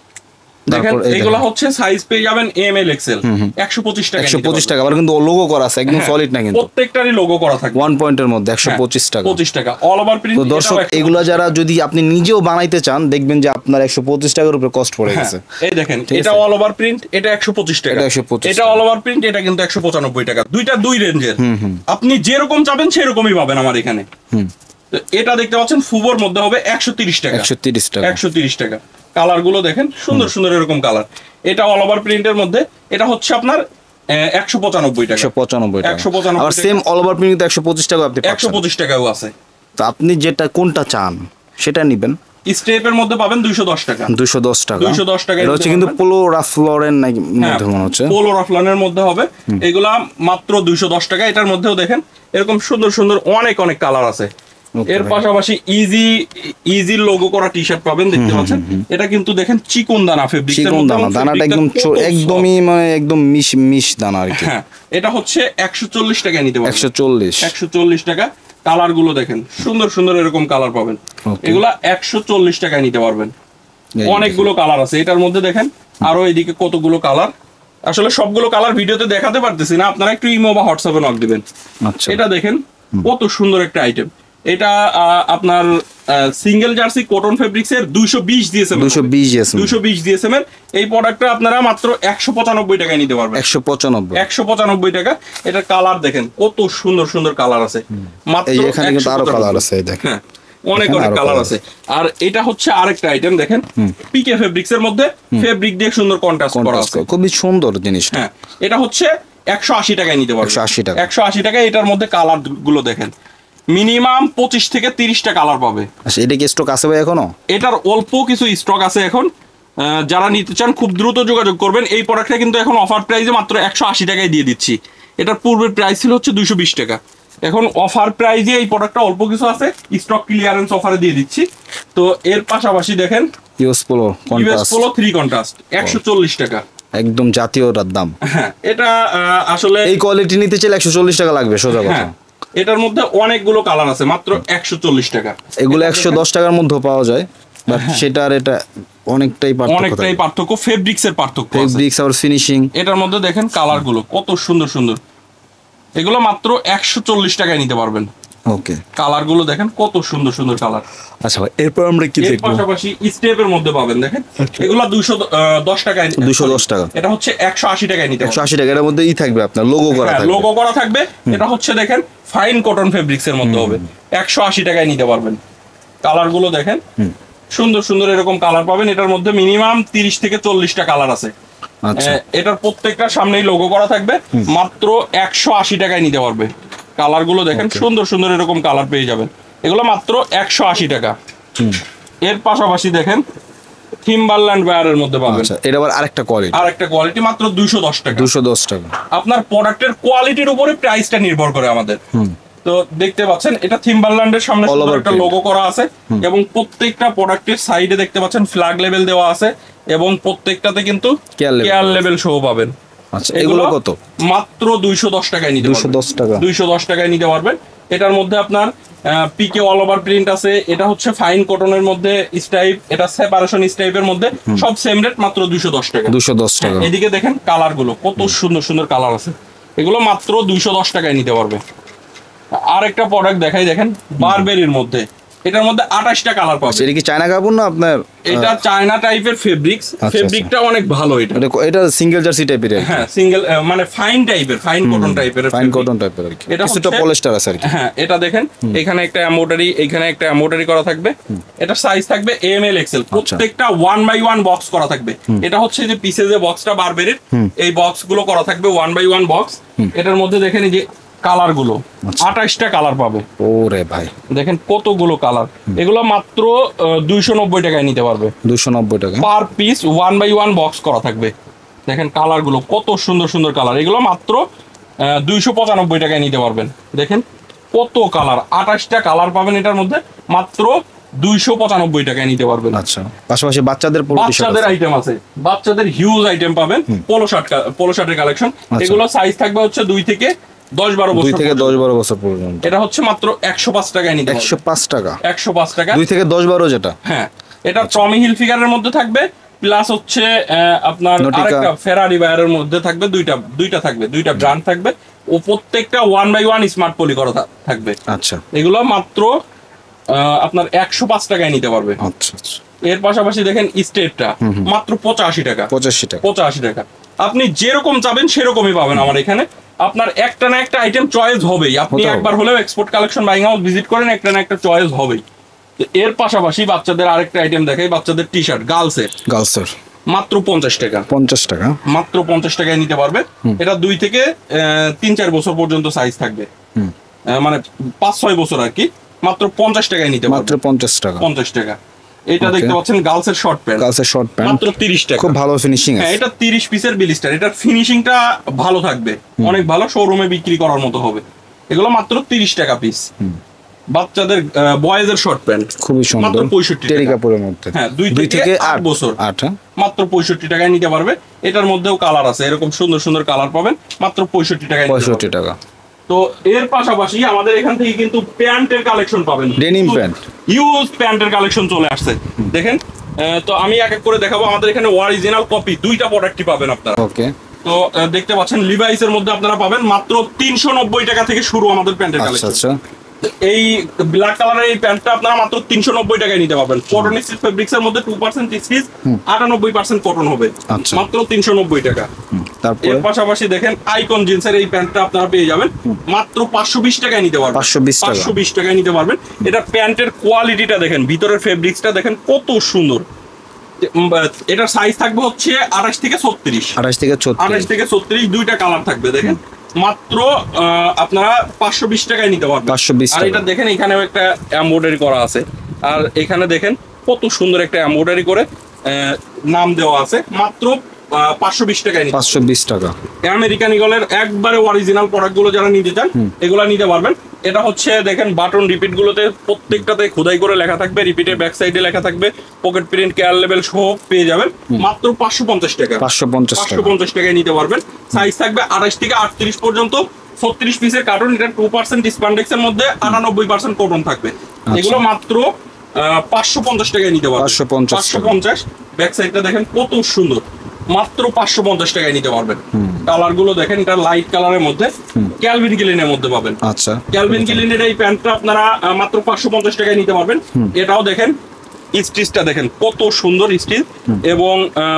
[SPEAKER 2] দেখেন
[SPEAKER 1] তারপর এই
[SPEAKER 2] এগুলো
[SPEAKER 1] দেখেন।
[SPEAKER 2] হচ্ছে সাইজ পেয়ে যাবেন এম এল এক্সেল। একশো পঁচিশ টাকা।
[SPEAKER 1] একশো পঁচিশ টাকা, আবার কিন্তু লোগো করা আছে, একদম সলিড না কিন্তু,
[SPEAKER 2] প্রত্যেকটারই লোগো করা থাকবে।
[SPEAKER 1] ওয়ান পয়েন্টের মধ্যে একশো পঁচিশ টাকা।
[SPEAKER 2] পঁচিশ টাকা অল ওভার প্রিন্ট।
[SPEAKER 1] তো দর্শক, এগুলো যারা যদি আপনি নিজেও বানাইতে চান, দেখবেন যে আপনার একশো পঁচিশ টাকার উপরে কস্ট পড়ে গেছে।
[SPEAKER 2] এই দেখেন
[SPEAKER 1] ঠিক
[SPEAKER 2] এটা
[SPEAKER 1] আছে?
[SPEAKER 2] অল ওভার প্রিন্ট, এটা একশো পঁচিশ টাকা।
[SPEAKER 1] এটা একশো পঁচিশ
[SPEAKER 2] এটা অল ওভার প্রিন্ট, এটা কিন্তু একশো পঁচানব্বই টাকা। দুইটা দুই রেঞ্জের। আপনি যেরকম চাবেন সেরকমই পাবেন আমার এখানে।
[SPEAKER 1] হুম,
[SPEAKER 2] তো এটা দেখতে পাচ্ছেন ফুবোর মধ্যে হবে একশো তিরিশ টাকা।
[SPEAKER 1] একশো তিরিশ টাকা।
[SPEAKER 2] একশো তিরিশ টাকা। কালার গুলো দেখেন সুন্দর সুন্দর এরকম কালার। এটা অল ওভার প্রিন্টের মধ্যে, এটা হচ্ছে আপনার একশো পঁচানব্বই টাকা।
[SPEAKER 1] একশো পঁচানব্বই টাকা।
[SPEAKER 2] একশো পঁচানব্বই
[SPEAKER 1] আবার
[SPEAKER 2] টাকা।
[SPEAKER 1] সেম অল ওভার প্রিন্ট একশো পঁচিশ টাকা আপনি
[SPEAKER 2] একশো
[SPEAKER 1] পাচ্ছেন।
[SPEAKER 2] পঁচিশ টাকাও আছে।
[SPEAKER 1] তো আপনি যেটা কোনটা চান সেটা নিবেন।
[SPEAKER 2] স্টেপের মধ্যে পাবেন দুইশো দশ টাকা।
[SPEAKER 1] দুইশো দশ টাকা।
[SPEAKER 2] দুইশো দশ টাকা
[SPEAKER 1] এটা হচ্ছে
[SPEAKER 2] নিতে
[SPEAKER 1] কিন্তু
[SPEAKER 2] পারবেন।
[SPEAKER 1] পোলো রাফ লরেন নাকি মধ্যে মনে হচ্ছে।
[SPEAKER 2] পোলো রাফলানের মধ্যে হবে। এগুলা মাত্র দুইশো দশ টাকা। এটার মধ্যেও দেখেন এরকম সুন্দর সুন্দর অনেক অনেক কালার আছে। এর পাশাপাশি ইজি ইজি লোগো করা টি শার্ট পাবেন, দেখতে পাচ্ছেন। এটা কিন্তু দেখেন চিকন দানা ফেব্রিক,
[SPEAKER 1] চিকন দানা, দানাটা একদম একদমই মানে একদম মিশ মিশ দানা আর কি।
[SPEAKER 2] হ্যাঁ, এটা হচ্ছে একশো চল্লিশ টাকায় নিতে পারবেন।
[SPEAKER 1] একশো চল্লিশ
[SPEAKER 2] একশো চল্লিশ টাকা। কালার গুলো দেখেন সুন্দর সুন্দর এরকম কালার পাবেন, এগুলা একশো চল্লিশ টাকায় নিতে পারবেন। অনেকগুলো কালার আছে এটার মধ্যে, দেখেন আরো এদিকে কতগুলো কালার। আসলে সবগুলো কালার ভিডিওতে দেখাতে পারতেছি না, আপনারা একটু ইমো বা হোয়াটসঅ্যাপে নক দিবেন।
[SPEAKER 1] আচ্ছা,
[SPEAKER 2] এটা দেখেন কত সুন্দর একটা আইটেম। এটা আপনার সিঙ্গেল জার্সি কটন ফেব্রিক্স এর দুইশো বিশ দিয়েছে,
[SPEAKER 1] দুইশো বিশ দিয়েছে,
[SPEAKER 2] দুইশো বিশ দিয়েছে এর এই প্রোডাক্টটা আপনারা মাত্র একশো পঁচানব্বই টাকায় নিতে পারবেন।
[SPEAKER 1] একশো পঁচানব্বই
[SPEAKER 2] একশো পঁচানব্বই টাকা। এটা কালার দেখেন কত সুন্দর সুন্দর কালার আছে, মাত্র
[SPEAKER 1] এখানে কিন্তু আরো কালার আছে, দেখেন
[SPEAKER 2] হ্যাঁ অনেক অনেক কালার আছে। আর এটা হচ্ছে আরেকটা আইটেম, দেখেন পিকে ফেব্রিক্স এর মধ্যে ফেব্রিক দিয়ে সুন্দর কন্ট্রাস্ট করা আছে,
[SPEAKER 1] খুবই সুন্দর জিনিস।
[SPEAKER 2] হ্যাঁ, এটা হচ্ছে একশো আশি টাকায় নিতে পারবেন।
[SPEAKER 1] একশো আশি টাকা,
[SPEAKER 2] একশো আশি টাকায়। এটার মধ্যে কালার গুলো দেখেন মিনিমাম পঁচিশ থেকে তিরিশটা কালার পাবে।
[SPEAKER 1] আচ্ছা, এটা কি স্টক আছে ভাই এখনো?
[SPEAKER 2] এটার অল্প কিছু স্টক আছে এখন, যারা নিতে চান খুব দ্রুত যোগাযোগ করবেন। এই প্রোডাক্টটা কিন্তু এখন অফার প্রাইসে মাত্র একশো আশি টাকায় দিয়ে দিচ্ছি। এটার পূর্বের প্রাইস ছিল হচ্ছে দুইশো বিশ টাকা, এখন অফার প্রাইসে এই প্রোডাক্টটা অল্প কিছু আছে, স্টক ক্লিয়ারেন্স অফারে দিয়ে দিচ্ছি। তো এর পাশাপাশি দেখেন
[SPEAKER 1] US polo
[SPEAKER 2] US polo three contrast একশো চল্লিশ টাকা,
[SPEAKER 1] একদম জাতীয় দাম।
[SPEAKER 2] হ্যাঁ, এটা আসলে
[SPEAKER 1] এই কোয়ালিটি নিতে চাইলে একশো চল্লিশ টাকা লাগবে সোজা কথা।
[SPEAKER 2] এটার মধ্যে অনেকগুলো কালার আছে, মাত্র একশো চল্লিশ টাকা।
[SPEAKER 1] এগুলো একশো দশ টাকার মধ্যে পাওয়া যায়, বাট সেটা আর এটা অনেকটাই পার্থক্য,
[SPEAKER 2] অনেকটাই পার্থক্য, ফেব্রিক্স এর পার্থক্য,
[SPEAKER 1] ফেব্রিক্স আর ফিনিশিং।
[SPEAKER 2] এটার মধ্যে দেখেন কালার গুলো কত সুন্দর সুন্দর, এগুলো মাত্র একশো চল্লিশ টাকায় নিতে পারবেন।
[SPEAKER 1] ওকে,
[SPEAKER 2] কালার গুলো দেখেন কত সুন্দর সুন্দর কালার।
[SPEAKER 1] আচ্ছা ভাই, এরপর আমরা কি দেখব?
[SPEAKER 2] পাশাপাশি স্টেপের মধ্যে পাবেন, দেখেন এগুলা দুইশো দশ টাকায়,
[SPEAKER 1] দুইশো দশ টাকা।
[SPEAKER 2] এটা হচ্ছে একশো আশি টাকায় নিতে
[SPEAKER 1] একশো আশি টাকা। এর মধ্যে ই থাকবে আপনার লোগো করা থাকবে,
[SPEAKER 2] লোগো করা থাকবে। এটা হচ্ছে দেখেন ফাইন কটন ফেব্রিক্স এর মধ্যে হবে, একশো আশি টাকায় নিতে পারবেন। কালার গুলো দেখেন সুন্দর সুন্দর এরকম কালার পাবেন। এটার মধ্যে মিনিমাম তিরিশ থেকে চল্লিশটা কালার আছে। এটার প্রত্যেকটা সামনেই লোগো করা থাকবে, মাত্র একশো আশি টাকায় নিতে পারবে। কালার গুলো দেখেন সুন্দর সুন্দর এরকম কালার পেয়ে যাবেন, এগুলো মাত্র একশো আশি টাকা। এর পাশাপাশি দেখেন থিমবারল্যান্ড ওয়্যারের মধ্যে পাবেন,
[SPEAKER 1] এটা আবার আরেকটা কোয়ালিটি,
[SPEAKER 2] আরেকটা কোয়ালিটি মাত্র দুইশো দশ টাকা।
[SPEAKER 1] দুইশো দশ টাকা।
[SPEAKER 2] আপনার প্রোডাক্টের কোয়ালিটির উপরে প্রাইসটা নির্ভর করে আমাদের। তো দেখতে পাচ্ছেন এটা থিমবারল্যান্ডের সামনে একটা লোগো করা আছে, এবং প্রত্যেকটা প্রোডাক্টের সাইডে দেখতে পাচ্ছেন ফ্ল্যাগ লেভেল দেওয়া আছে, এবং প্রত্যেকটাতে কিন্তু কেয়ার লেভেল শো পাবেন।
[SPEAKER 1] আচ্ছা, এগুলো কত?
[SPEAKER 2] মাত্র দুইশো দশ টাকায় নিতে
[SPEAKER 1] দুইশো দশ টাকা,
[SPEAKER 2] দুইশো দশ টাকায় নিতে পারবেন। এটার মধ্যে আপনার পিকে অল ওভার প্রিন্ট আছে, এটা হচ্ছে ফাইন কটনের মধ্যে স্টাইপ, এটা সেপারেশন স্টাইপের মধ্যে, সব সেম রেট, মাত্র দুইশো দশ টাকা।
[SPEAKER 1] দুইশো দশ টাকা।
[SPEAKER 2] এদিকে দেখেন কালার গুলো কত সুন্দর সুন্দর কালার আছে, এগুলো মাত্র দুইশো দশ টাকায় নিতে পারবে। আর একটা প্রোডাক্ট দেখাই, দেখেন বারবেরির মধ্যে, এটার মধ্যে আঠাশটা কালার পাবে।
[SPEAKER 1] এটা কি চায়না কাপড় না আপনার?
[SPEAKER 2] এটা চায়না টাইপের ফেব্রিক্স, ফেব্রিকটা অনেক ভালো। এটা
[SPEAKER 1] এটা সিঙ্গেল জার্সি টাইপের,
[SPEAKER 2] হ্যাঁ সিঙ্গেল মানে ফাইন টাইপের, ফাইন কটন টাইপের,
[SPEAKER 1] ফাইন কটন টাইপের আর কি।
[SPEAKER 2] এটা
[SPEAKER 1] কিছুটা পলিস্টার আছে আর কি।
[SPEAKER 2] হ্যাঁ, এটা দেখেন এখানে একটা এমব্রয়ডারি, এখানে একটা এমব্রয়ডারি করা থাকবে। এটা সাইজ থাকবে এম এল এক্সেল, প্রত্যেকটা ওয়ান বাই ওয়ান বক্স করা থাকবে। এটা হচ্ছে যে পিসে যে বক্সটা বারবেরির, এই বক্স গুলো করা থাকবে ওয়ান বাই ওয়ান বক্স। এটার মধ্যে দেখেন এই যে কালার গুলো, আঠাশটা কালার পাবে।
[SPEAKER 1] ওরে ভাই,
[SPEAKER 2] দেখেন কতগুলো কালার, এগুলো মাত্র দুইশো নব্বই টাকায় নিতে পারবে।
[SPEAKER 1] দুইশো নব্বই টাকা
[SPEAKER 2] per piece, one by one box করা থাকবে। দেখেন কালার গুলো কত সুন্দর সুন্দর কালার, এগুলো মাত্র দুইশো পঁচানব্বই টাকায় নিতে পারবেন। দেখেন কত কালার, আঠাশটা কালার পাবেন এটার মধ্যে, মাত্র দুইশো পঁচানব্বই টাকায় নিতে পারবেন।
[SPEAKER 1] আচ্ছা, পাশাপাশি বাচ্চাদের
[SPEAKER 2] বাচ্চাদের আইটেম আছে, বাচ্চাদের হিউজ আইটেম পাবেন। পোলো শার্ট, পোলো শার্টের কালেকশন, এগুলো সাইজ থাকবে হচ্ছে দুই থেকে দশ বারো বছর,
[SPEAKER 1] দুই থেকে দশ বারো বছর পর্যন্ত।
[SPEAKER 2] এটা হচ্ছে মাত্র একশো পাঁচ টাকায় নিতে,
[SPEAKER 1] একশো পাঁচ টাকা,
[SPEAKER 2] একশো পাঁচ টাকা,
[SPEAKER 1] দুই থেকে দশ বারো যেটা।
[SPEAKER 2] হ্যাঁ, এটা টমি হিল ফিগারের মধ্যে থাকবে, প্লাস হচ্ছে আপনার আরেকটা ফেরারি ওয়্যারের মধ্যে থাকবে, দুইটা দুইটা থাকবে, দুইটা ব্র্যান্ড থাকবে, ও প্রত্যেকটা one by one smart poly করা থাকবে।
[SPEAKER 1] আচ্ছা,
[SPEAKER 2] এগুলো মাত্র আপনার একশো পাঁচ টাকায় নিতে পারবে।
[SPEAKER 1] আচ্ছা আচ্ছা।
[SPEAKER 2] এর পাশাপাশি দেখেন স্টেপটা মাত্র পঁচাশি টাকা,
[SPEAKER 1] পঁচাশি টাকা,
[SPEAKER 2] পঁচাশি টাকা। আপনি যেরকম চাবেন সেরকমই পাবেন আমার এখানে। আপনার একটা না একটা আইটেম চয়েস হবেই, আপনি একবার হলেও export collection buying house visit করেন, একটা না একটা চয়েস হবেই। এর পাশাপাশি বাচ্চাদের আরেকটা আইটেম দেখাই, বাচ্চাদের টি শার্ট গার্লসের,
[SPEAKER 1] গার্লসের
[SPEAKER 2] মাত্র পঞ্চাশ টাকা,
[SPEAKER 1] পঞ্চাশ টাকা,
[SPEAKER 2] মাত্র পঞ্চাশ টাকায় নিতে পারবে। এটা দুই থেকে তিন চার বছর পর্যন্ত সাইজ থাকবে, মানে পাঁচ ছয় বছর আর কি, মাত্র পঞ্চাশ টাকায় নিতে পারবে,
[SPEAKER 1] মাত্র পঞ্চাশ টাকা,
[SPEAKER 2] পঞ্চাশ টাকা। এটা দেখতে পাচ্ছেন গার্লসের শর্ট প্যান্ট,
[SPEAKER 1] গার্লসের শর্ট প্যান্ট,
[SPEAKER 2] মাত্র তিরিশ টাকা,
[SPEAKER 1] খুব ভালো ফিনিশিং আছে।
[SPEAKER 2] হ্যাঁ, এটা তিরিশ পিসের বিলিস্টার, এটার ফিনিশিংটা ভালো থাকবে, অনেক ভালো, শোরুমে বিক্রি করার মতো হবে। এগুলো মাত্র তিরিশ টাকা পিস। বাচ্চাদের বয়েজের শর্ট প্যান্ট
[SPEAKER 1] খুবই সুন্দর,
[SPEAKER 2] মাত্র পঁয়ষট্টি
[SPEAKER 1] টেরি
[SPEAKER 2] টাকা।
[SPEAKER 1] কাপড়ের মধ্যে,
[SPEAKER 2] হ্যাঁ দুই
[SPEAKER 1] দুই
[SPEAKER 2] থেকে
[SPEAKER 1] থেকে
[SPEAKER 2] আট
[SPEAKER 1] আট
[SPEAKER 2] বছর
[SPEAKER 1] আট হ্যাঁ
[SPEAKER 2] মাত্র পঁয়ষট্টি টাকায় নিতে পারবে। এটার মধ্যেও কালার আছে, এরকম সুন্দর সুন্দর কালার পাবেন মাত্র পঁয়ষট্টি টাকায় নিতে
[SPEAKER 1] পঁয়ষট্টি
[SPEAKER 2] পারবেন।
[SPEAKER 1] টাকা।
[SPEAKER 2] তো এর পাশাপাশি আমাদের এখান থেকে কিন্তু প্যান্টের কালেকশন পাবেন,
[SPEAKER 1] ডেনিম প্যান্ট,
[SPEAKER 2] ইউজ প্যান্টের কালেকশন চলে আসছে দেখেন। আহ, তো আমি এক এক করে দেখাবো। আমাদের এখানে অরিজিনাল কপি দুইটা প্রোডাক্টই পাবেন আপনারা।
[SPEAKER 1] ওকে,
[SPEAKER 2] তো আহ, দেখতে পাচ্ছেন লিভাইসের মধ্যে আপনারা পাবেন মাত্র তিনশো নব্বই টাকা থেকে শুরু আমাদের প্যান্টের
[SPEAKER 1] আচ্ছা
[SPEAKER 2] কালেকশন।
[SPEAKER 1] আচ্ছা,
[SPEAKER 2] এই ব্ল্যাক কালারের এই প্যান্টটা আপনারা মাত্র তিনশো নব্বই টাকায় নিতে পারবেন। কটন স্টিচ ফেব্রিক্স এর মধ্যে টু পার্সেন্ট স্টিচ, আটানব্বই পার্সেন্ট কটন হবে,
[SPEAKER 1] আচ্ছা।
[SPEAKER 2] মাত্র তিনশো নব্বই টাকা।
[SPEAKER 1] তারপরে
[SPEAKER 2] এর পাশাপাশি দেখেন আইকন জিন্সের এই প্যান্টটা আপনারা পেয়ে যাবেন মাত্র পাঁচশো বিশ টাকায় নিতে পারবেন।
[SPEAKER 1] পাঁচশো বিশ টাকা।
[SPEAKER 2] পাঁচশো বিশ টাকায় নিতে পারবেন। এটা প্যান্টের কোয়ালিটিটা দেখেন, ভিতরের ফেব্রিক্সটা দেখেন কত সুন্দর। উম, এটার সাইজ থাকবে হচ্ছে আঠাশ থেকে ছত্রিশ,
[SPEAKER 1] আঠাশ থেকে ছত্রিশ,
[SPEAKER 2] আঠাশ থেকে ছত্রিশ দুইটা কালার থাকবে দেখেন। মাত্র আহ, আপনারা পাঁচশো বিশ টাকায় নিতে পারবেন।
[SPEAKER 1] পাঁচশো বিশ
[SPEAKER 2] আর
[SPEAKER 1] টাকা।
[SPEAKER 2] এটা দেখেন এখানেও একটা এমব্রয়ডারি করা আছে, আর এখানে দেখেন কত সুন্দর একটা এমব্রয়ডারি করে আহ, নাম দেওয়া আছে। মাত্র পাঁচশো বিশ টাকায় নিতে
[SPEAKER 1] পাঁচশো বিশ টাকা।
[SPEAKER 2] আমেরিকান ইগলের একবারে অরিজিনাল প্রোডাক্ট গুলো যারা নিতে চান এগুলা নিতে পারবেন। এটা হচ্ছে দেখেন বাটন রিপিট গুলোতে প্রত্যেকটাতে খোদাই করে লেখা থাকবে, রিপিটের ব্যাক সাইডে লেখা থাকবে, পকেট প্রিন্ট কেয়ার লেভেল সহ পেয়ে যাবেন মাত্র পাঁচশো পঞ্চাশ টাকা।
[SPEAKER 1] পাঁচশো পঞ্চাশ
[SPEAKER 2] পাঁচশো
[SPEAKER 1] টাকা।
[SPEAKER 2] পঞ্চাশ টাকায় নিতে পারবেন। সাইজ থাকবে আঠাশ থেকে আটত্রিশ পর্যন্ত, ছত্রিশ পিসের কার্টন। এটা টু পার্সেন্ট স্প্যান্ডেক্স এর মধ্যে আটানব্বই পার্সেন্ট কটন থাকবে। এগুলো মাত্র পাঁচশো পঞ্চাশ টাকায় নিতে পারবেন।
[SPEAKER 1] পাঁচশো পঞ্চাশ
[SPEAKER 2] পাঁচশো পঞ্চাশ। ব্যাক সাইডটা দেখেন কত সুন্দর, মাত্র পাঁচশো পঞ্চাশ টাকায় নিতে পারবেন। কালার গুলো দেখেন, এটা লাইট কালারের মধ্যে ক্যালভিন ক্লিনের মধ্যে পাবেন।
[SPEAKER 1] আচ্ছা,
[SPEAKER 2] ক্যালভিন ক্লিনের এই প্যান্টটা আপনারা আহ, মাত্র পাঁচশো পঞ্চাশ টাকায় নিতে পারবেন। এটাও দেখেন স্টিচটা দেখেন কত সুন্দর স্টিচ, এবং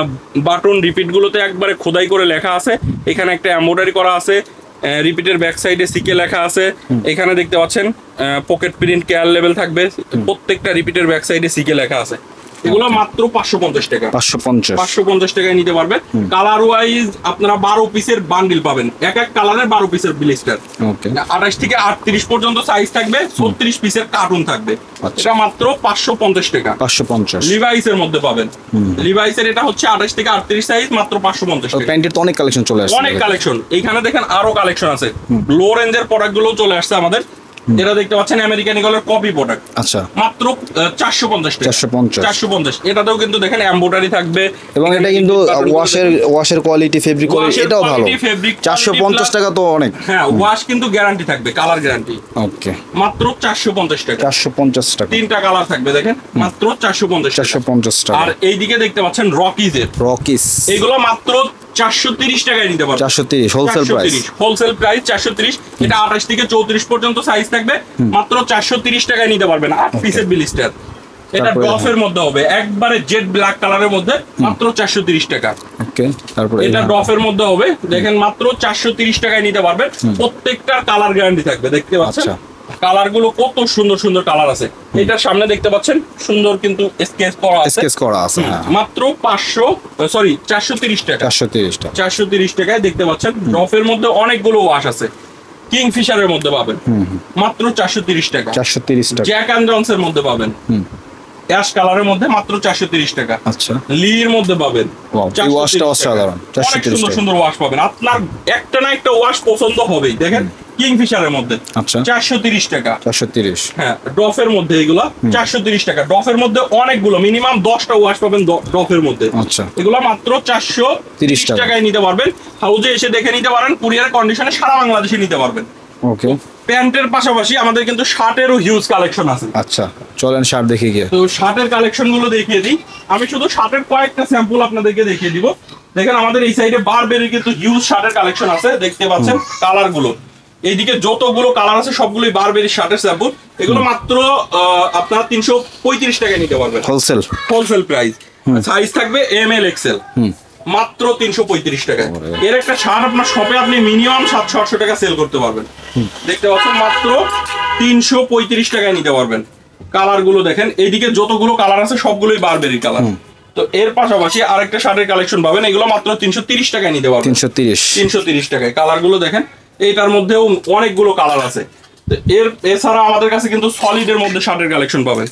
[SPEAKER 2] বাটন রিপিট গুলোতে একবারে খোদাই করে লেখা আছে। এখানে একটা এমব্রয়ডারি করা আছে, রিপিটের ব্যাক সাইডে সিকে লেখা আছে। এখানে দেখতে পাচ্ছেন পকেট প্রিন্ট কেয়ার লেভেল থাকবে, প্রত্যেকটা রিপিটের ব্যাক সাইডে সিকে লেখা আছে। এগুলো মাত্র পাঁচশো পঞ্চাশ টাকা।
[SPEAKER 1] পাঁচশো পঞ্চাশ
[SPEAKER 2] পাঁচশো পঞ্চাশ টাকায় নিতে পারবেন। কালার ওয়াইজ আপনারা বারো পিসের বান্ডিল পাবেন, এক এক কালারের বারো পিসের ব্লিস্টার।
[SPEAKER 1] ওকে,
[SPEAKER 2] আঠাশ থেকে আটত্রিশ পর্যন্ত সাইজ থাকবে, ছত্রিশ পিসের কার্টুন থাকবে। এটা মাত্র পাঁচশো পঞ্চাশ টাকা।
[SPEAKER 1] পাঁচশো পঞ্চাশ।
[SPEAKER 2] লিভাইসের মধ্যে পাবেন। লিভাইসের এটা হচ্ছে আঠাশ থেকে আটত্রিশ সাইজ, মাত্র পাঁচশো পঞ্চাশ টাকা।
[SPEAKER 1] প্যান্টের তো অনেক কালেকশন চলে আসছে,
[SPEAKER 2] অনেক কালেকশন এইখানে দেখেন, আরো কালেকশন আছে। লো রেঞ্জের প্রোডাক্ট গুলো চলে আসছে আমাদের। এটা দেখতে পাচ্ছেন আমেরিকান ইগলের কপি প্রোডাক্ট,
[SPEAKER 1] আচ্ছা,
[SPEAKER 2] মাত্র চারশো পঞ্চাশ টাকা।
[SPEAKER 1] চারশো পঞ্চাশ।
[SPEAKER 2] চারশো পঞ্চাশ। এটাতেও কিন্তু দেখেন এমব্রয়ডারি থাকবে,
[SPEAKER 1] এবং এটা কিন্তু ওয়াশের ওয়াশের কোয়ালিটি, ফেব্রিক কোয়ালিটি এটাও ভালো। চারশো পঞ্চাশ টাকা তো অনেক।
[SPEAKER 2] হ্যাঁ, ওয়াশ কিন্তু গ্যারান্টি থাকবে, কালার গ্যারান্টি।
[SPEAKER 1] ওকে,
[SPEAKER 2] মাত্র চারশো পঞ্চাশ টাকা।
[SPEAKER 1] চারশো পঞ্চাশ টাকা।
[SPEAKER 2] তিনটা কালার থাকবে দেখেন, মাত্র চারশো পঞ্চাশ টাকা।
[SPEAKER 1] চারশো পঞ্চাশ টাকা।
[SPEAKER 2] আর এইদিকে দেখতে পাচ্ছেন রকিজের,
[SPEAKER 1] রকিস,
[SPEAKER 2] এগুলো মাত্র চারশো তিরিশ টাকায় নিতে পারবেন।
[SPEAKER 1] চারশো তিরিশ হোলসেল প্রাইস।
[SPEAKER 2] হোলসেল প্রাইস চারশো তিরিশ। এটা আঠাশ থেকে চৌত্রিশ পর্যন্ত সাইজ থাকবে, মাত্র চারশো তিরিশ টাকায় নিতে পারবেন। আট পিসের ব্লিস্টার। এটা
[SPEAKER 1] তারপরে
[SPEAKER 2] ডফের মধ্যে হবে, একবারে জেড ব্ল্যাক কালারের মধ্যে, মাত্র চারশো তিরিশ টাকা।
[SPEAKER 1] ওকে, তারপরে
[SPEAKER 2] এটা ডফের মধ্যে হবে, দেখেন মাত্র চারশো তিরিশ টাকায় নিতে পারবেন। প্রত্যেকটার কালার গ্যারান্টি থাকবে, দেখতে পাচ্ছেন কালার গুলো কত সুন্দর সুন্দর কালার আছে। এটার সামনে দেখতে পাচ্ছেন সুন্দর কিন্তু স্কেচ করা আছে,
[SPEAKER 1] স্কেচ করা আছে। হ্যাঁ,
[SPEAKER 2] মাত্র পাঁচশো সরি চারশো তিরিশ টাকা।
[SPEAKER 1] চারশো তিরিশ টাকা।
[SPEAKER 2] চারশো তিরিশ টাকায় দেখতে পাচ্ছেন। ডফের মধ্যে অনেকগুলো ওয়াশ আছে, কিংফিশারের মধ্যে পাবেন মাত্র চারশো তিরিশ টাকা।
[SPEAKER 1] চারশো তিরিশ টাকা।
[SPEAKER 2] জ্যাক অ্যান্ড জনসের মধ্যে পাবেন অ্যাশ কালারের মধ্যে মাত্র চারশো তিরিশ টাকা।
[SPEAKER 1] আচ্ছা,
[SPEAKER 2] লির মধ্যে পাবেন
[SPEAKER 1] এই ওয়াশটা অসাধারণ, চারশো
[SPEAKER 2] অনেক
[SPEAKER 1] তিরিশ
[SPEAKER 2] সুন্দর
[SPEAKER 1] টাকা।
[SPEAKER 2] সুন্দর ওয়াশ পাবেন। আপনার একটা না একটা ওয়াশ পছন্দ হবেই। দেখেন কিংফিশারের মধ্যে
[SPEAKER 1] আচ্ছা,
[SPEAKER 2] চারশো তিরিশ টাকা।
[SPEAKER 1] চারশো তিরিশ।
[SPEAKER 2] হ্যাঁ, ডফের মধ্যে এগুলা চারশো তিরিশ টাকা। ডফের মধ্যে অনেকগুলো, মিনিমাম দশটা ওয়াশ পাবেন ডফের মধ্যে।
[SPEAKER 1] আচ্ছা,
[SPEAKER 2] এগুলো মাত্র চারশো তিরিশ টাকায় নিতে পারবেন। হাউজে এসে দেখে নিতে পারেন, কুরিয়ার কন্ডিশনে সারা বাংলাদেশে নিতে পারবেন।
[SPEAKER 1] ওকে,
[SPEAKER 2] প্যান্টের পাশাপাশি আমাদের কিন্তু শার্টেরও হিউজ কালেকশন আছে।
[SPEAKER 1] আচ্ছা, চলেন শার্ট দেখে গিয়ে।
[SPEAKER 2] তো শার্টের কালেকশন গুলো দেখিয়ে দিই। আমি শুধু শার্টের কয়েকটা স্যাম্পল আপনাদেরকে দেখিয়ে দিব। দেখেন আমাদের এই সাইডে বারবেরির কিন্তু হিউজ শার্টের কালেকশন আছে, দেখতে পাচ্ছেন কালার গুলো। এইদিকে যতগুলো কালার আছে সবগুলোই বারবেরি শার্টের স্যাম্পল। এগুলো মাত্র আপনারা তিনশো পঁয়ত্রিশ টাকায় নিতে পারবেন,
[SPEAKER 1] হোলসেল
[SPEAKER 2] হোলসেল প্রাইস। সাইজ থাকবে এম এল এক্সেল, মাত্র তিনশো পঁয়ত্রিশ টাকায়। এর একটা শার্ট আপনার শপে আপনি মিনিমাম সাতশো আটশো টাকা সেল করতে পারবেন। দেখতে পাচ্ছেন মাত্র তিনশো পঁয়ত্রিশ টাকায় নিতে পারবেন। কালার গুলো দেখেন, এইদিকে যতগুলো কালার আছে সবগুলোই বারবেরি কালার। তো এর পাশাপাশি আরেকটা শার্টের কালেকশন পাবেন, এগুলো মাত্র তিনশো তিরিশ টাকায় নিতে পারবেন।
[SPEAKER 1] তিনশো তিরিশ
[SPEAKER 2] তিনশো তিরিশ টাকায়। কালার গুলো দেখেন, এইটার মধ্যেও অনেকগুলো কালার আছে। তো এর এছাড়া আমাদের কাছে কিন্তু সলিডের মধ্যে শার্টের কালেকশন পাবেন।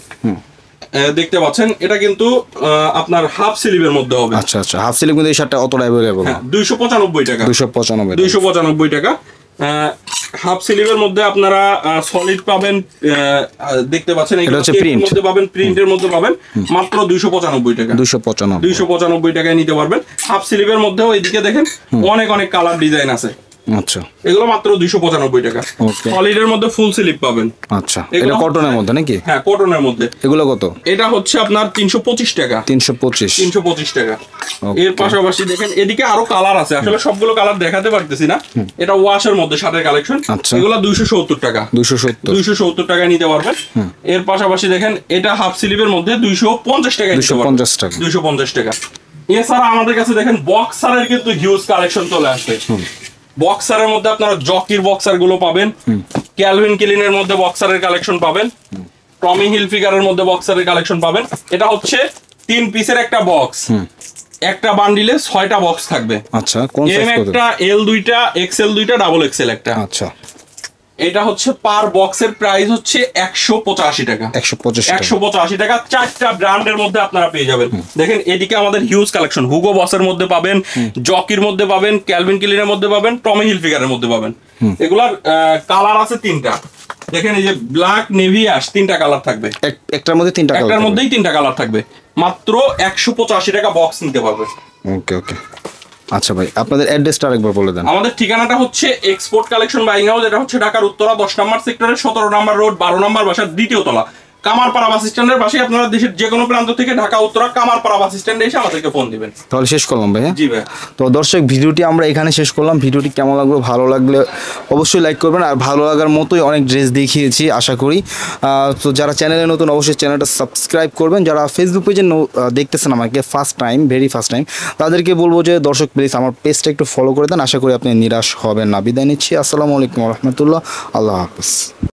[SPEAKER 2] দেখতে পাচ্ছেন এটা কিন্তু আপনার হাফ স্লিভের মধ্যে হবে।
[SPEAKER 1] আচ্ছা আচ্ছা, হাফ স্লিভ কিন্তু এই শার্টটা অতটা অ্যাভেলেবল না,
[SPEAKER 2] দুইশো পঁচানব্বই টাকা।
[SPEAKER 1] দুইশো পঁচানব্বই
[SPEAKER 2] দুইশো পঁচানব্বই টাকা। হাফ স্লিভের মধ্যে আপনারা সলিড পাবেন, দেখতে পাচ্ছেন
[SPEAKER 1] এটা হচ্ছে প্রিন্ট
[SPEAKER 2] মধ্যে পাবেন, প্রিন্টের মধ্যে পাবেন মাত্র দুইশো পঁচানব্বই টাকা।
[SPEAKER 1] দুইশো পঁচানব্বই
[SPEAKER 2] দুইশো পঁচানব্বই টাকায় নিতে পারবেন। হাফ স্লিভের মধ্যেও এদিকে দেখেন অনেক অনেক কালার ডিজাইন আছে।
[SPEAKER 1] আচ্ছা,
[SPEAKER 2] এগুলো মাত্র দুইশো পঁচানব্বই টাকা। সলিডের মধ্যে ফুল স্লিভ পাবেন।
[SPEAKER 1] আচ্ছা, এটা কটনের মধ্যে নাকি?
[SPEAKER 2] হ্যাঁ, কটনের মধ্যে।
[SPEAKER 1] এগুলো কত? এটা
[SPEAKER 2] হচ্ছে আপনার তিনশো পঁচিশ টাকা।
[SPEAKER 1] তিনশো পঁচিশ
[SPEAKER 2] তিনশো পঁচিশ টাকা। এর পাশাপাশি দেখেন এদিকে আরো কালার আছে, আসলে সবগুলো কালার দেখাতে পারতেছি না। এটা ওয়াশের মধ্যে শার্টের কালেকশন। এগুলো দুইশো সত্তর টাকা। দুইশো সত্তর দুইশো সত্তর টাকায় নিতে পারবেন। এর পাশাপাশি দেখেন এটা হাফ স্লিভের মধ্যে দুইশো পঞ্চাশ টাকা। দুইশো পঞ্চাশ টাকা। দুইশো পঞ্চাশ টাকা। এছাড়া আমাদের কাছে দেখেন বক্সারের কিন্তু হিউজ কালেকশন চলে আসছে। বক্সারের মধ্যে আপনারা জকির বক্সার গুলো পাবেন, ক্যালভিন ক্লিনের মধ্যে বক্সারের কালেকশন পাবেন, টমি হিলফিগারের মধ্যে বক্সারের কালেকশন পাবেন। এটা হচ্ছে তিন পিসের একটা বক্স, একটা বান্ডিলে ছয়টা বক্স থাকবে।
[SPEAKER 1] আচ্ছা, কোন সাইজ?
[SPEAKER 2] এম একটা, এল দুইটা, এক্সেল দুইটা, ডাবল এক্সেল একটা।
[SPEAKER 1] আচ্ছা,
[SPEAKER 2] এটা হচ্ছে পার বক্সের প্রাইস হচ্ছে একশো পঁচাশি টাকা।
[SPEAKER 1] একশো পঁচাশি
[SPEAKER 2] একশো পঁচাশি টাকা। চারটা ব্র্যান্ডের মধ্যে আপনারা পেয়ে যাবেন। দেখেন এদিকে আমাদের হিউজ কালেকশন, হুগো বসের মধ্যে পাবেন, জকির মধ্যে পাবেন, ক্যালভিন ক্লিনের মধ্যে পাবেন, টমি হিলফিগারের মধ্যে পাবেন। এগুলার কালার আছে তিনটা। দেখেন এই যে ব্ল্যাক, নেভি, অ্যাশ, তিনটা কালার থাকবে।
[SPEAKER 1] একটার মধ্যে তিনটা কালার,
[SPEAKER 2] একটার মধ্যেই তিনটা কালার থাকবে। মাত্র একশো পঁচাশি টাকা বক্স নিতে পারবে।
[SPEAKER 1] ওকে ওকে। আচ্ছা ভাই, আপনাদের অ্যাড্রেসটা আরেকবার বলে দেন।
[SPEAKER 2] আমাদের ঠিকানাটা হচ্ছে এক্সপোর্ট কালেকশন বাইং হাউস। এটা হচ্ছে ঢাকার উত্তরা দশ নম্বর সেক্টরের সতেরো নম্বর রোড, বারো নম্বর বাসার দ্বিতীয় তলা, কামারপাড়া বাস স্ট্যান্ডের পাশে। আপনারা দেশের যে কোনো প্রান্ত থেকে ঢাকা উত্তরা কামারপাড়া বাস স্ট্যান্ডে এসে আমাদেরকে ফোন দিবেন।
[SPEAKER 1] তাহলে শেষ করলাম ভাই।
[SPEAKER 2] জি ভাই।
[SPEAKER 1] তো দর্শক, ভিডিওটি আমরা এখানে শেষ করলাম। ভিডিওটি কেমন লাগলো? ভালো লাগলে অবশ্যই লাইক করবেন, আর ভালো লাগার মতোই অনেক ড্রেস দেখিয়েছি আশা করি। তো যারা চ্যানেলে নতুন অবশ্যই চ্যানেলটা সাবস্ক্রাইব করবেন। যারা ফেসবুক পেজে দেখতেছেন আমাকে first time, very first time, তাদেরকে বলবো যে দর্শক প্লিজ আমার পেজটা একটু ফলো করে দেন। আশা করি আপনি নিরাশ হবেন না। বিদায় নিচ্ছি। আসসালামু আলাইকুম রহমতুল্লাহ। আল্লাহ হাফিজ।